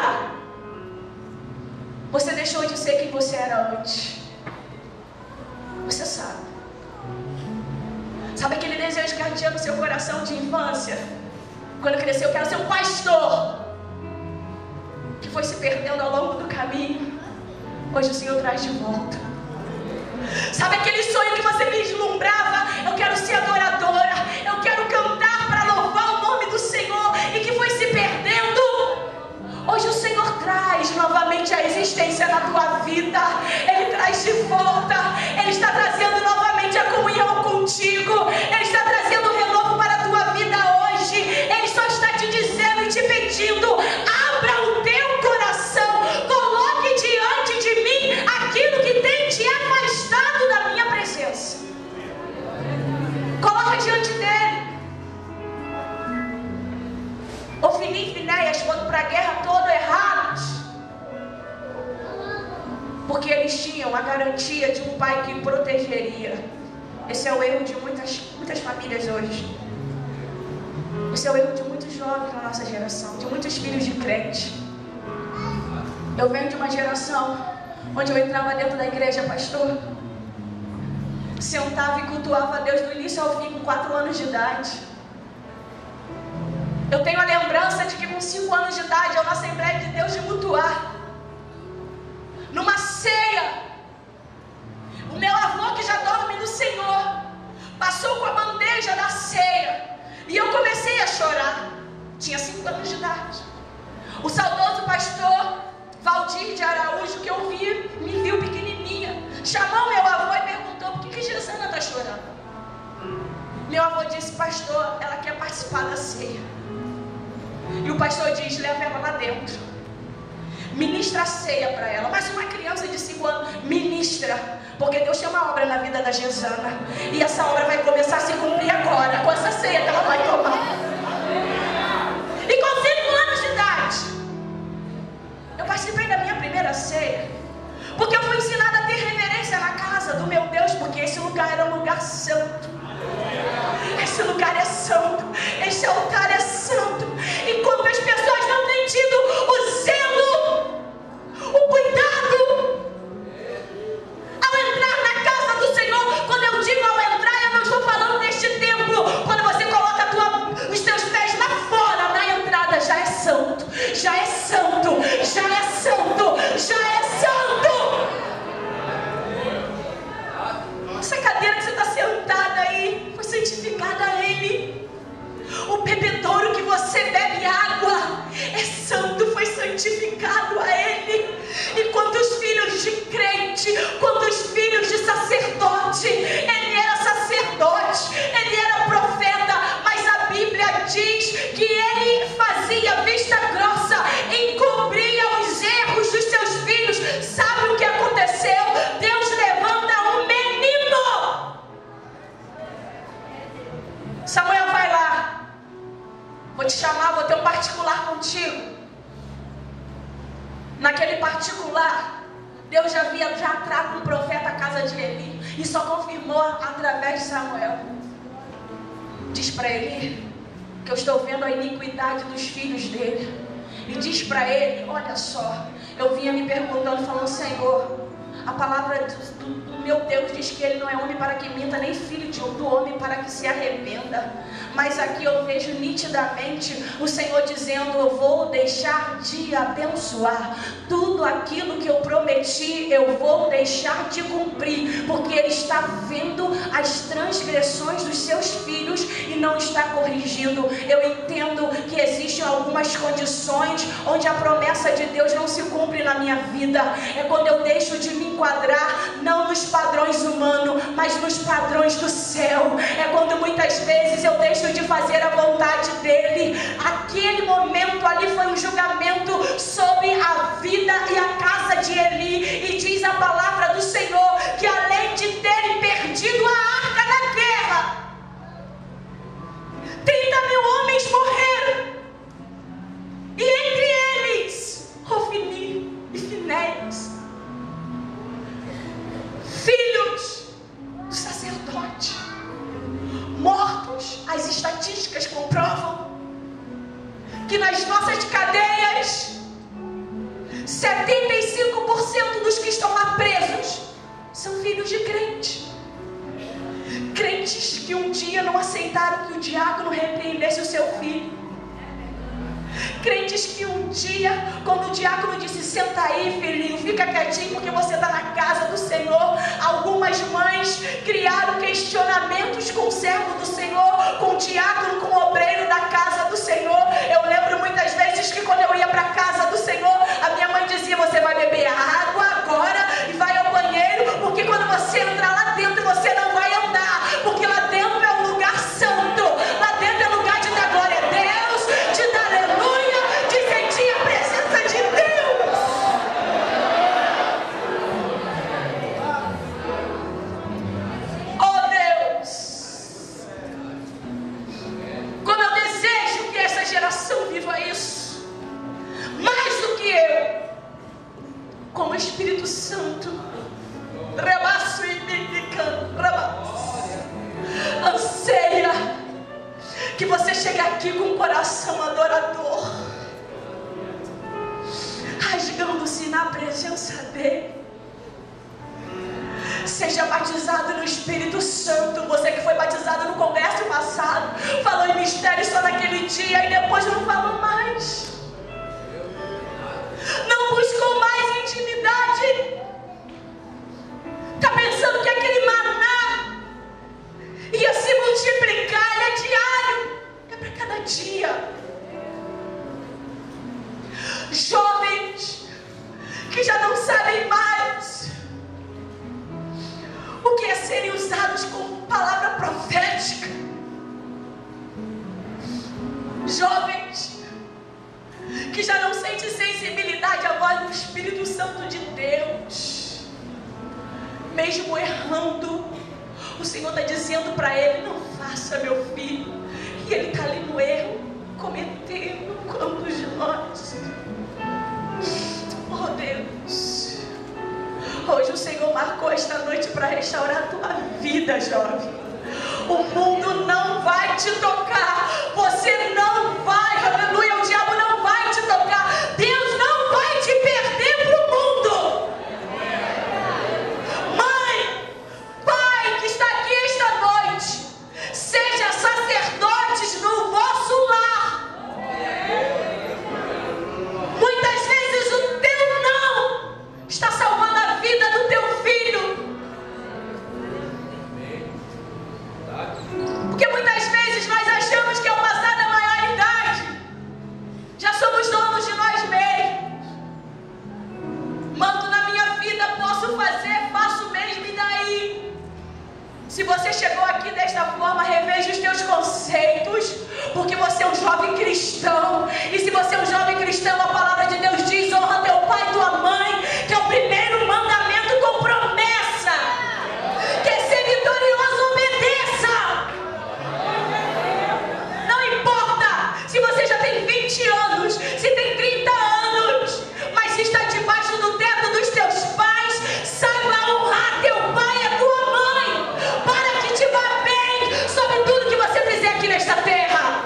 A: você deixou de ser quem você era antes? Você sabe? Sabe aquele desejo que ardia no seu coração de infância? Quando cresceu, eu quero ser um pastor, que foi se perdendo ao longo do caminho. Hoje o Senhor traz de volta. Sabe aquele sonho que você vislumbrava? Eu quero ser adoradora, eu quero cantar para louvar o nome do Senhor, e que foi se perdendo. Hoje o Senhor traz novamente a existência na tua vida. Ele traz de volta. Ele está trazendo novamente a comunhão contigo. Ele está trazendo renovo para a tua vida hoje. Ele só está te dizendo e te pedindo: abra o teu coração, coloque diante de mim aquilo que tem te afastado da minha presença. Coloca diante dele. Ofni e Finéias foram para a guerra todo errados, porque eles tinham a garantia de um pai que protegeria. Esse é o erro de muitas famílias hoje. Esse é o erro de muitos jovens na nossa geração, de muitos filhos de crente. Eu venho de uma geração onde eu entrava dentro da igreja, pastor, sentava e cultuava a Deus do início ao fim com 4 anos de idade. Eu tenho a lembrança de que com 5 anos de idade, eu na Assembleia de Deus de Mutuá, numa ceia, o meu avô, que já dorme no Senhor, passou com a bandeja da ceia, e eu comecei a chorar. Tinha 5 anos de idade. O saudoso pastor Valdir de Araújo, que eu vi, me viu pequenininha, chamou meu avô e perguntou: por que Gesana está chorando? Meu avô disse: pastor, ela quer participar da ceia. E o pastor diz: leva ela lá dentro, ministra a ceia para ela. Mas uma criança de 5 anos, ministra, porque Deus tem uma obra na vida da Gesana, e essa obra vai começar a se cumprir agora, com essa ceia que ela vai tomar. E com 5 anos de idade, eu participei da minha primeira ceia, porque eu fui ensinada a ter reverência na casa do meu Deus, porque esse lugar era um lugar santo. Esse lugar é santo, esse altar é santo. E quando as pessoas não têm tido o zelo, o cuidado, ao entrar na casa do Senhor, quando eu digo ao entrar, eu não estou falando deste templo, quando você coloca os teus pés lá fora, na entrada, já é santo, já é santo, já é santo, já é santo. Essa cadeira que você está sentada aí foi santificada a Ele. O bebedouro que você bebe água é santo, foi santificado a Ele. E quantos filhos de crente, quantos filhos de sacerdote? Ele era sacerdote, ele era profeta, mas a Bíblia diz que ele fazia vista grossa, encobria os erros dos seus filhos. Sabe o que aconteceu? Deus levanta um menino. Samuel, vai lá, vou te chamar, vou ter um particular contigo. Naquele particular, Deus já havia trago um profeta à casa de Eli, e só confirmou através de Samuel. Diz para Eli que eu estou vendo a iniquidade dos filhos dele. E diz para ele: olha só, eu vinha me perguntando, falando: Senhor, a palavra do meu Deus diz que ele não é homem para que minta, nem filho do homem para que se arrependa. Mas aqui eu vejo nitidamente o Senhor dizendo: eu vou deixar de abençoar. Tudo aquilo que eu prometi, eu vou deixar de cumprir, porque Ele está vendo as transgressões dos seus filhos e não está corrigindo. Eu entendo que existem algumas condições onde a promessa de Deus não se cumpre na minha vida. É quando eu deixo de me enquadrar, não nos padrões humanos, mas nos padrões do céu. É quando muitas vezes eu deixo de fazer a vontade dele. Aquele momento ali foi um julgamento sobre a vida e a casa de Eli. E diz a palavra do Senhor que além de terem perdido a arca da guerra, 30.000 homens morreram. E entre eles, Ofni e Finéias, filhos do sacerdote. nas nossas cadeias, 75% dos que estão lá presos são filhos de crentes. Crentes que um dia não aceitaram que o diácono repreendesse o seu filho. Crentes que um dia, quando o diácono disse: senta aí, filhinho, fica quietinho porque você está na casa do Senhor, algumas mães criaram questionamentos com o servo do Senhor, com o diácono, com o obreiro da casa do Senhor. Eu lembro muitas vezes que quando eu ia para a casa do Senhor, a minha mãe dizia: você vai beber água agora e vai ao banheiro, porque quando você entrar lá dentro você não vai andar, porque lá dentro é um lugar santo, lá dentro é lugar de dar glória a Deus, de dar aleluia, de sentir a presença de Deus. Oh Deus, como eu desejo que essa geração viva isso, mais do que eu, como Espírito Santo, rebaço e mimicando, anseia que você chegue aqui com um coração adorador, rasgando-se na presença dele. Seja batizado no Espírito Santo. Você que foi batizado no congresso passado, falou em mistério só naquele dia e depois não falou mais, não buscou mais intimidade. Está pensando que aquele maná ia se multiplicar, ele é diário, é para cada dia. Jovens que já não sabem mais o que é serem usados como palavra profética. Jovens que já não sentem sensibilidade à voz do Espírito Santo de Deus. Mesmo errando, o Senhor está dizendo para ele: não faça, meu filho. E ele está ali no erro, cometendo. Quantos de nós? Oh Deus, hoje o Senhor marcou esta noite para restaurar a tua vida, jovem. O mundo não vai te tocar, você não vai, aleluia, o diabo não vai te tocar, Deus não vai te perder para o mundo. Mãe, pai que está aqui esta noite, seja sacerdotes no vosso lar. Muitas vezes o teu não está salvando a vida do teu filho. Porque muitas vezes nós achamos que ao passar da maioridade já somos donos de nós mesmos. Mando na minha vida, posso fazer, faço mesmo, e daí? Se você chegou aqui desta forma, reveja os teus conceitos, porque você é um jovem cristão. E se você é um jovem cristão, a palavra de Deus diz: honra teu pai e tua mãe, que é o primeiro mandamento com promessa. Quer ser vitorioso, obedeça. Não importa se você já tem 20 anos, se tem 30 anos, mas se está debaixo do teto dos teus pais, saiba honrar teu pai e a tua mãe, para que te vá bem sobre tudo que você fizer aqui nesta terra.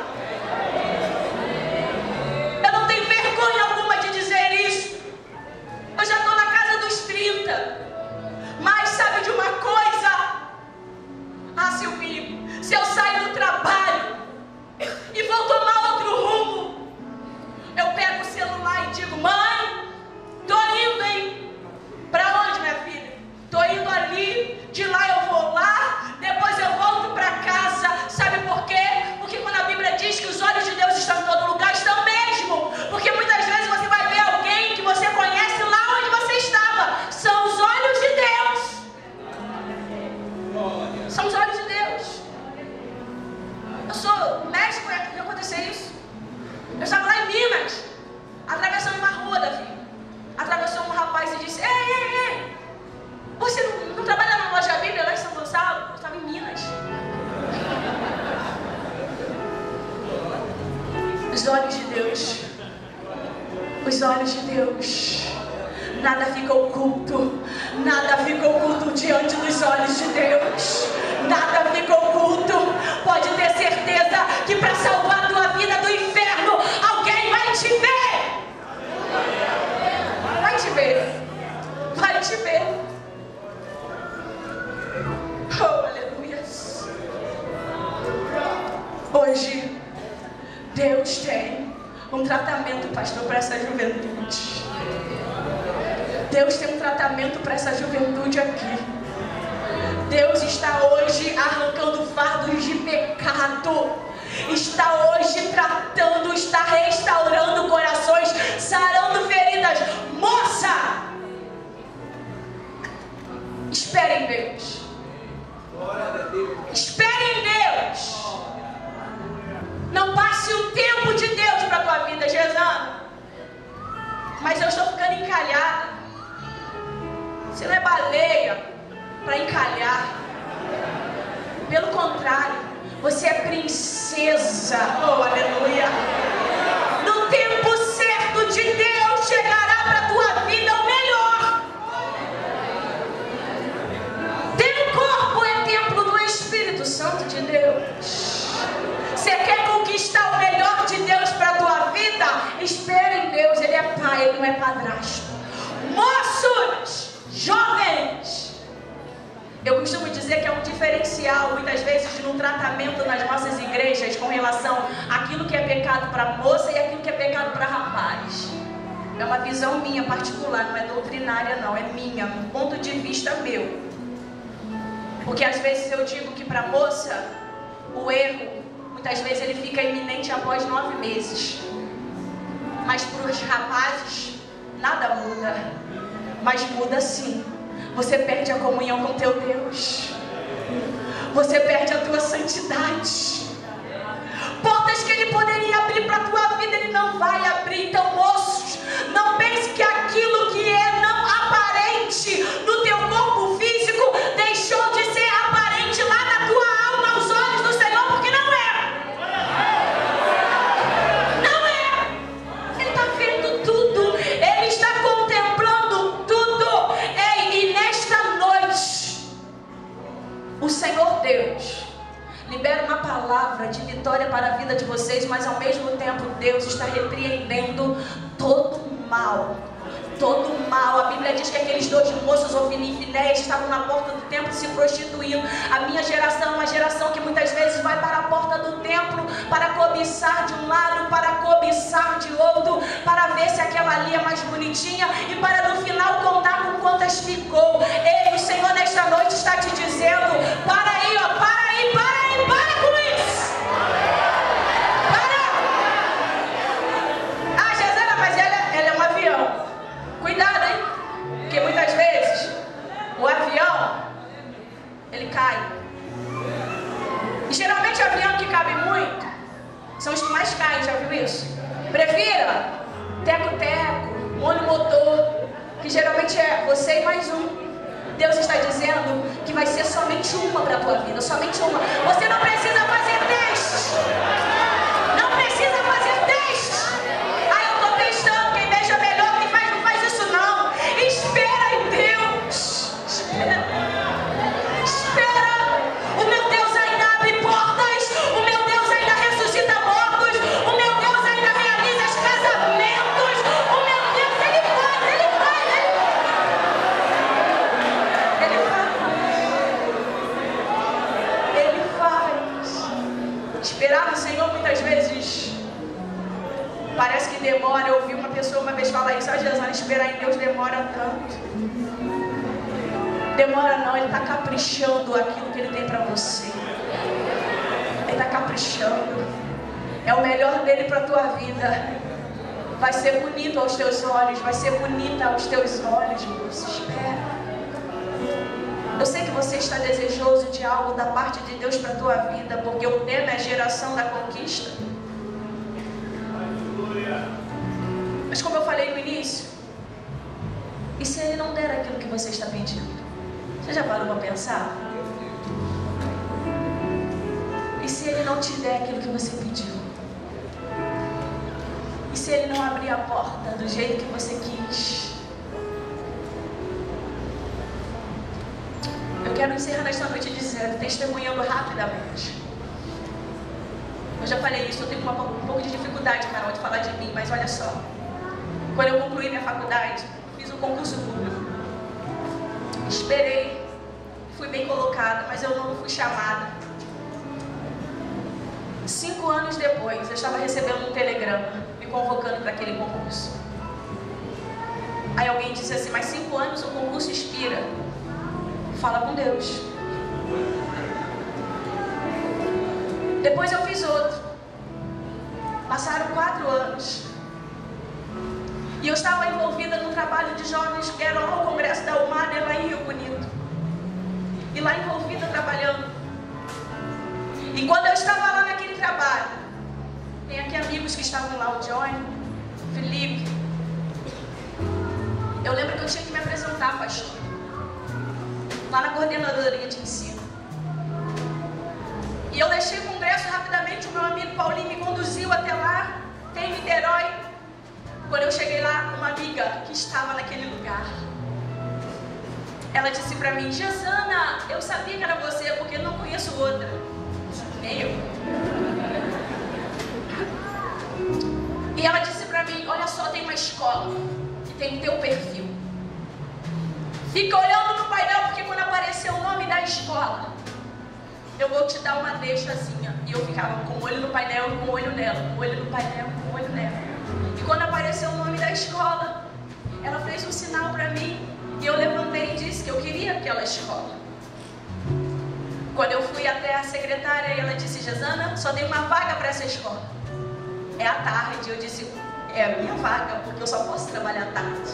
A: Eu não tenho vergonha alguma de dizer isso. Eu já estou na casa dos 30. Mas sabe de uma coisa? Ah, Silvinho, se eu sair do trabalho e vou tomar outro rumo, eu pego o celular e digo: mãe, tô indo, hein? Pra onde, minha filha? Tô indo ali, de lá eu vou lá, depois eu volto pra casa. Sabe por quê? Porque quando a Bíblia diz que os olhos de Deus estão em todo lugar, estão mesmo. Porque muitas vezes você vai ver alguém que você conhece lá onde você estava. São os olhos de Deus. São os olhos de Deus. Eu sou no México, e aconteceu isso. Eu estava lá em Minas, atravessando uma rua, Davi. Atravessou um rapaz e disse: ei, você não trabalha na loja Bíblia lá em São Gonçalo? Eu estava em Minas. Os olhos de Deus. Os olhos de Deus. Nada fica oculto. Nada fica oculto diante dos olhos de Deus. Nada fica oculto. Pode ter certeza que para salvar a tua vida do inferno, alguém vai um tratamento, pastor, para essa juventude. Deus tem um tratamento para essa juventude aqui. Deus está hoje arrancando fardos de pecado. Está hoje tratando, está restaurando corações, sarando feridas. Moça! Espere em Deus. Espere em Deus. Não passe o tempo de Deus para a tua vida, Gesana. Mas eu estou ficando encalhada. Você não é baleia para encalhar. Pelo contrário, você é princesa. Oh, aleluia. No tempo certo de Deus chegará para a tua vida o melhor. Teu corpo é templo do Espírito Santo de Deus. Você quer conquistar o melhor de Deus para a tua vida? Espere em Deus. Ele é pai, ele não é padrasto. Moços, jovens, eu costumo dizer que é um diferencial, muitas vezes, de um tratamento nas nossas igrejas com relação àquilo que é pecado para moça e aquilo que é pecado para rapaz. É uma visão minha particular, não é doutrinária não, é minha, um ponto de vista meu. Porque às vezes eu digo que para moça, o erro, muitas vezes ele fica iminente após 9 meses. Mas para os rapazes, nada muda. Mas muda sim. Você perde a comunhão com teu Deus. Você perde a tua santidade. Portas que ele poderia abrir para a tua vida, ele não vai abrir. Então, moços, não pense que aquilo que é não aparente no teu corpo físico deixou de ser aparente lá na tua alma aos olhos do Senhor, porque não é. Não é. Ele está vendo tudo. Ele está contemplando tudo. Ei, e nesta noite, o Senhor Deus libera uma palavra de vitória para a vida de vocês, mas ao mesmo tempo Deus está repreendendo todo o mal. Todo o mal. A Bíblia diz que aqueles 2 moços, Ofni e Finéias, estavam na porta do templo se prostituindo. A minha geração é uma geração que muitas vezes vai para a porta do templo para cobiçar de um lado, para cobiçar de outro, para ver se aquela ali é mais bonitinha e para no final contar com quantas ficou. Ei, o Senhor nesta noite está te dizendo: para aí, ó, para aí, para aí, para com isso. Para! Ah, Gesana, mas ela é um avião. Cuidado, hein? Porque muitas vezes o avião, ele cai. E geralmente o avião que cabe muito são os que mais caem, já viu isso? Prefira teco-teco, monomotor, que geralmente é você e mais um. Deus está dizendo que vai ser somente uma para a tua vida, somente uma. Você não precisa fazer teste. Não precisa fazer teste. Ah, eu estou testando, quem deixa melhor, quem faz, não faz isso não. Espera em Deus. Espera. O meu Deus ainda abre portas. O meu Deus ainda ressuscita mortos. O meu Deus ainda realiza casamentos. O meu Deus, Ele faz. Esperar no Senhor muitas vezes parece que demora. Eu ouvi uma pessoa uma vez falar isso: Gesana, esperar em Deus demora tanto. Demora não, Ele está caprichando aquilo que Ele tem para você. Ele está caprichando. É o melhor dele para a tua vida. Vai ser bonito aos teus olhos, vai ser bonita aos teus olhos, moço. Espera. Eu sei que você está desejoso de algo da parte de Deus para a tua vida, porque o tema é a geração da conquista. Mas como eu falei no início, e se Ele não der aquilo que você está pedindo? Você já parou para pensar? E se Ele não te der aquilo que você pediu? E se Ele não abrir a porta do jeito que você quis? Eu quero encerrar nesta noite dizendo, testemunhando rapidamente. Eu já falei isso, eu tenho um pouco de dificuldade, Carol, de falar de mim, mas olha só. Quando eu concluí minha faculdade, fiz um concurso público. Esperei, fui bem colocada, mas eu não fui chamada. 5 anos depois, eu estava recebendo um telegrama me convocando para aquele concurso. Aí alguém disse assim, mas 5 anos o concurso expira. Fala com Deus. Depois eu fiz outro. Passaram 4 anos. E eu estava envolvida no trabalho de jovens que era o congresso da UMAR, lá em Rio Bonito. E lá envolvida trabalhando. E quando eu estava lá naquele trabalho, tem aqui amigos que estavam lá, o Johnny, o Felipe. Eu lembro que eu tinha que me apresentar, pastor, lá na coordenadoria de ensino. E eu deixei o congresso rapidamente, o meu amigo Paulinho me conduziu até lá, tem Niterói. Quando eu cheguei lá, uma amiga que estava naquele lugar, ela disse pra mim, Gesana, eu sabia que era você, porque eu não conheço outra. Nem eu. E ela disse pra mim, olha só, tem uma escola que tem o teu perfil. Fica olhando no painel, porque quando aparecer o nome da escola, eu vou te dar uma deixazinha. E eu ficava com o olho no painel e com o olho nela, com o olho no painel e com o olho nela. E quando apareceu o nome da escola, ela fez um sinal pra mim. E eu levantei e disse que eu queria aquela escola. Quando eu fui até a secretária, ela disse, Gesana, só tem uma vaga para essa escola. É à tarde. Eu disse, é a minha vaga, porque eu só posso trabalhar à tarde.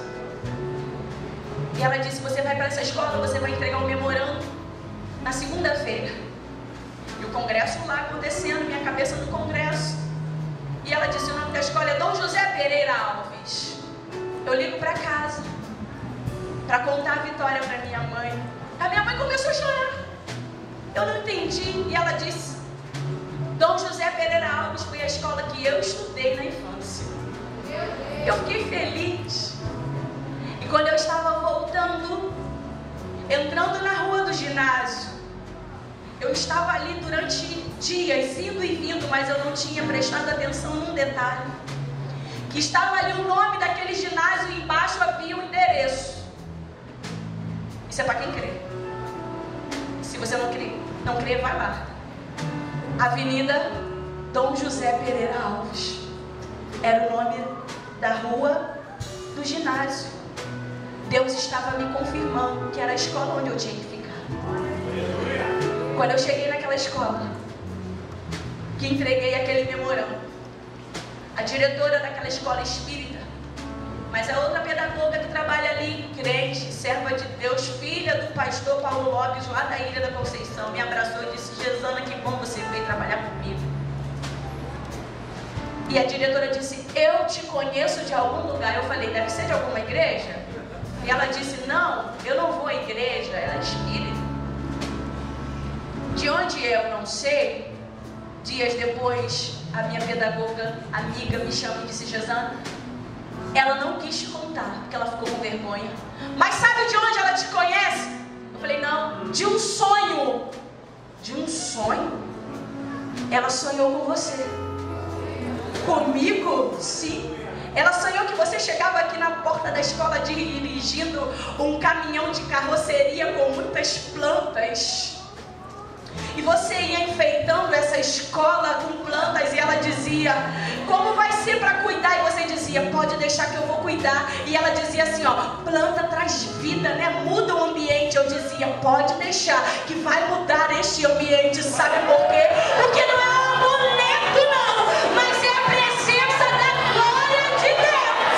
A: E ela disse, você vai para essa escola, você vai entregar um memorando na segunda-feira. E o congresso lá acontecendo, minha cabeça no congresso. E ela disse, o nome da escola é Dom José Pereira Alves. Eu ligo para casa para contar a vitória para minha mãe. A minha mãe começou a chorar. Eu não entendi. E ela disse, Dom José Pereira Alves foi a escola que eu estudei na infância. Eu fiquei feliz. E quando eu estava voltando, entrando na rua do ginásio, eu estava ali durante dias, indo e vindo, mas eu não tinha prestado atenção num detalhe. Que estava ali o nome daquele ginásio e embaixo havia o endereço. Isso é para quem crê. Se você não crê, vai lá. Avenida Dom José Pereira Alves. Era o nome da rua do ginásio. Deus estava me confirmando que era a escola onde eu tinha que ficar. Quando eu cheguei naquela escola, que entreguei aquele memorando, a diretora daquela escola espírita, mas a outra pedagoga que trabalha ali, crente, serva de Deus, filha do pastor Paulo Lopes, lá da Ilha da Conceição, me abraçou e disse, Gesana, que bom você veio trabalhar comigo. E a diretora disse, eu te conheço de algum lugar. Eu falei, deve ser de alguma igreja? E ela disse, não, eu não vou à igreja, ela é espírita. De onde é, eu não sei. Dias depois, a minha pedagoga, amiga, me chama e disse, Gesana, ela não quis te contar, porque ela ficou com vergonha. Mas sabe de onde ela te conhece? Eu falei, não, de um sonho. De um sonho? Ela sonhou com você. Comigo? Sim. Ela sonhou que você chegava aqui na porta da escola dirigindo um caminhão de carroceria com muitas plantas. E você ia enfeitando essa escola com plantas e ela dizia, como vai ser para cuidar? E você dizia, pode deixar que eu vou cuidar. E ela dizia assim, ó, planta traz vida, né? Muda o ambiente. Eu dizia, pode deixar que vai mudar este ambiente. Sabe por quê? Porque não é um amuleto não, mas é a presença da glória de Deus.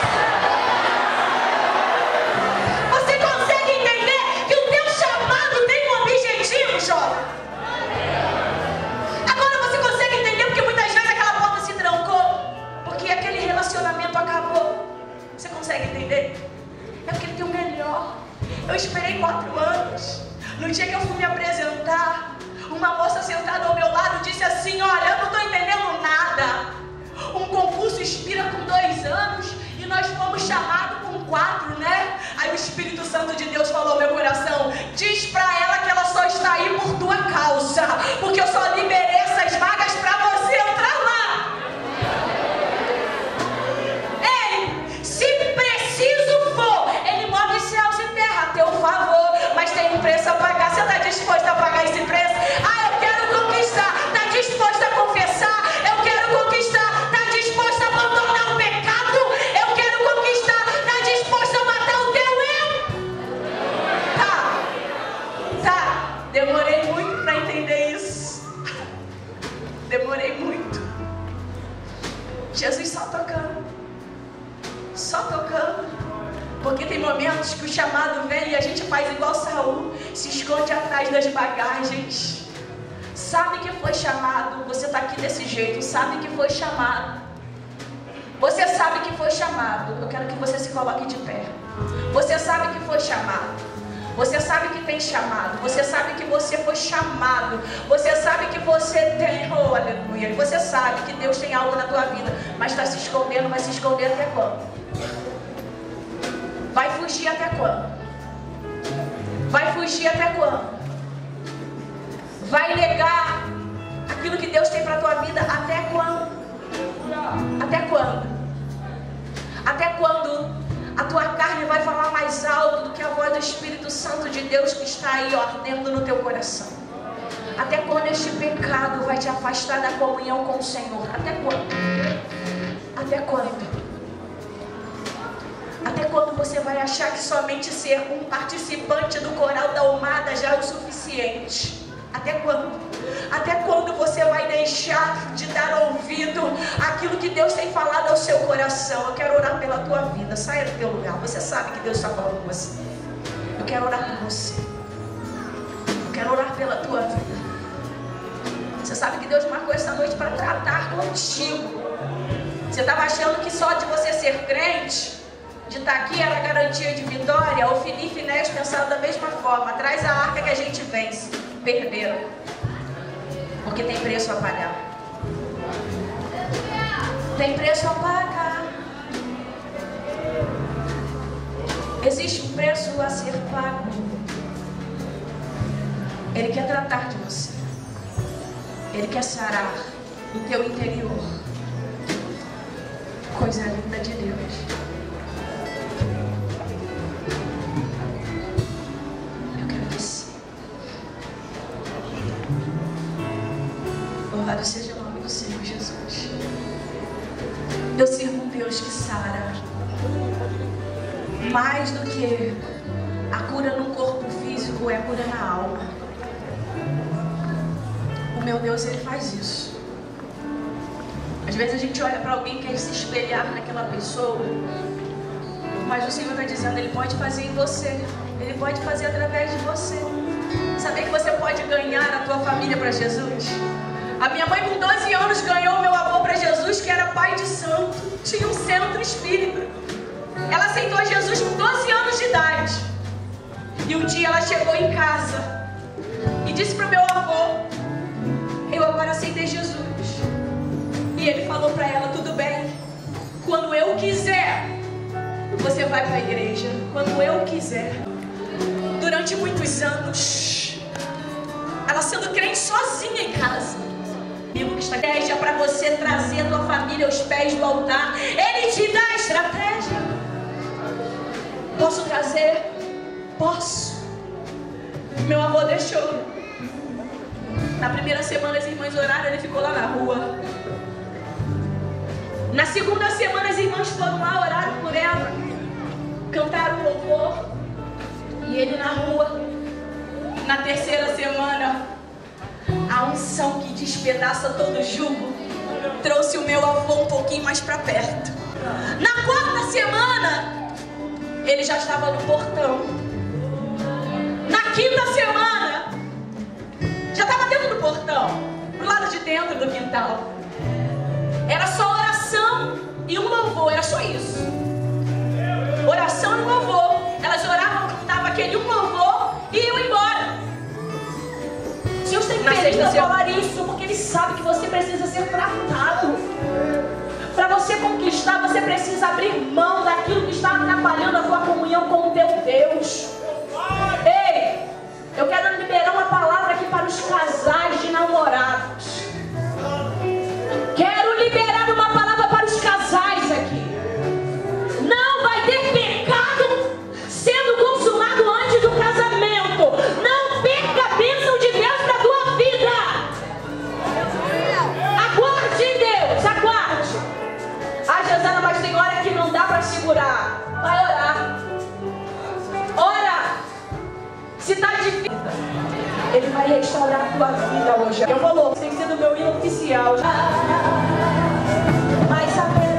A: Você consegue entender que o teu chamado tem um objetivo, jovem? Você consegue entender? É porque ele tem o melhor. Eu esperei 4 anos. No dia que eu fui me apresentar, uma moça sentada ao meu lado disse assim, olha, eu não estou entendendo nada. Um concurso expira com 2 anos e nós fomos chamados com 4, né? Aí o Espírito Santo de Deus falou ao meu coração, diz pra ela que ela só está aí por tua causa, porque eu só liberei essas vagas pra você entrar lá. Teu favor, mas tem um preço a pagar. Você está disposto a pagar esse preço? Ah, eu quero conquistar. Está disposto a confessar? Eu quero conquistar. Está disposto a abandonar o pecado? antes que o chamado venha e a gente faz igual Saul, se esconde atrás das bagagens. Sabe que foi chamado, você está aqui desse jeito, sabe que foi chamado. Você sabe que foi chamado. Eu quero que você se coloque de pé. Você sabe que foi chamado. Você sabe que tem chamado. Você sabe que você foi chamado. Você sabe que você tem, oh aleluia. Você sabe que Deus tem algo na tua vida, mas está se escondendo. Vai se esconder até quando? Vai fugir até quando? Vai fugir até quando? Vai negar aquilo que Deus tem para a tua vida até quando? Até quando? Até quando a tua carne vai falar mais alto do que a voz do Espírito Santo de Deus que está aí ardendo no teu coração? Até quando este pecado vai te afastar da comunhão com o Senhor? Até quando? Até quando? Até quando você vai achar que somente ser um participante do coral da Almada já é o suficiente? Até quando? Até quando você vai deixar de dar ouvido àquilo que Deus tem falado ao seu coração? Eu quero orar pela tua vida. Saia do teu lugar. Você sabe que Deus está falando com você. Eu quero orar por você. Eu quero orar pela tua vida. Você sabe que Deus marcou essa noite para tratar contigo. Você estava achando que só de você ser crente, de estar aqui era garantia de vitória? O Filipe e Inés pensaram da mesma forma. Traz a arca que a gente vence. Perderam. Porque tem preço a pagar. Tem preço a pagar. Existe um preço a ser pago. Ele quer tratar de você. Ele quer sarar o teu interior. Coisa linda de Deus. Eu quero descer. Louvado seja o nome do Senhor Jesus. Eu sirvo um Deus que sara. Mais do que a cura no corpo físico, é a cura na alma. O meu Deus, Ele faz isso. Às vezes a gente olha para alguém e quer se espelhar naquela pessoa, mas o Senhor está dizendo, Ele pode fazer em você. Ele pode fazer através de você. Saber que você pode ganhar a tua família para Jesus? A minha mãe com 12 anos ganhou meu avô para Jesus, que era pai de santo. Tinha um centro espírita. Ela aceitou Jesus com 12 anos de idade. E um dia ela chegou em casa e disse para o meu avô, eu agora aceitei Jesus. E ele falou para ela, tudo bem, quando eu quiser, você vai para a igreja. Quando eu quiser. Durante muitos anos, ela sendo crente sozinha em casa. Amigo que está estratégia para você trazer a tua família aos pés do altar. Ele te dá estratégia. Posso trazer? Posso. Meu avô deixou. Na primeira semana as irmãs oraram, ele ficou lá na rua. Na segunda semana as irmãs foram lá, oraram por ela, cantaram louvor, e ele na rua. Na terceira semana, a unção que despedaça todo jugo trouxe o meu avô um pouquinho mais para perto. Na quarta semana, ele já estava no portão. Na quinta semana, já estava dentro do portão, pro lado de dentro do quintal. Era só oração e um louvor, era só isso. Oração e louvor. Elas oravam, cantavam aquele um louvor e iam embora. Deus tem pedido a falar isso, porque Ele sabe que você precisa ser tratado. Para você conquistar, você precisa abrir mão daquilo que está atrapalhando a tua comunhão com o teu Deus. Ei, eu quero liberar uma palavra aqui para os casais de namorados. Quero liberar uma palavra para os casais aqui. Não vai ter pecado sendo consumado antes do casamento. Não perca a bênção de Deus para a tua vida. Aguarde em Deus, aguarde. Ah, Josana, mas tem hora que não dá para segurar. Vai orar. Ora. Se está difícil, Ele vai restaurar a tua vida hoje. Eu vou louco, tem sido meu hino oficial. Mas a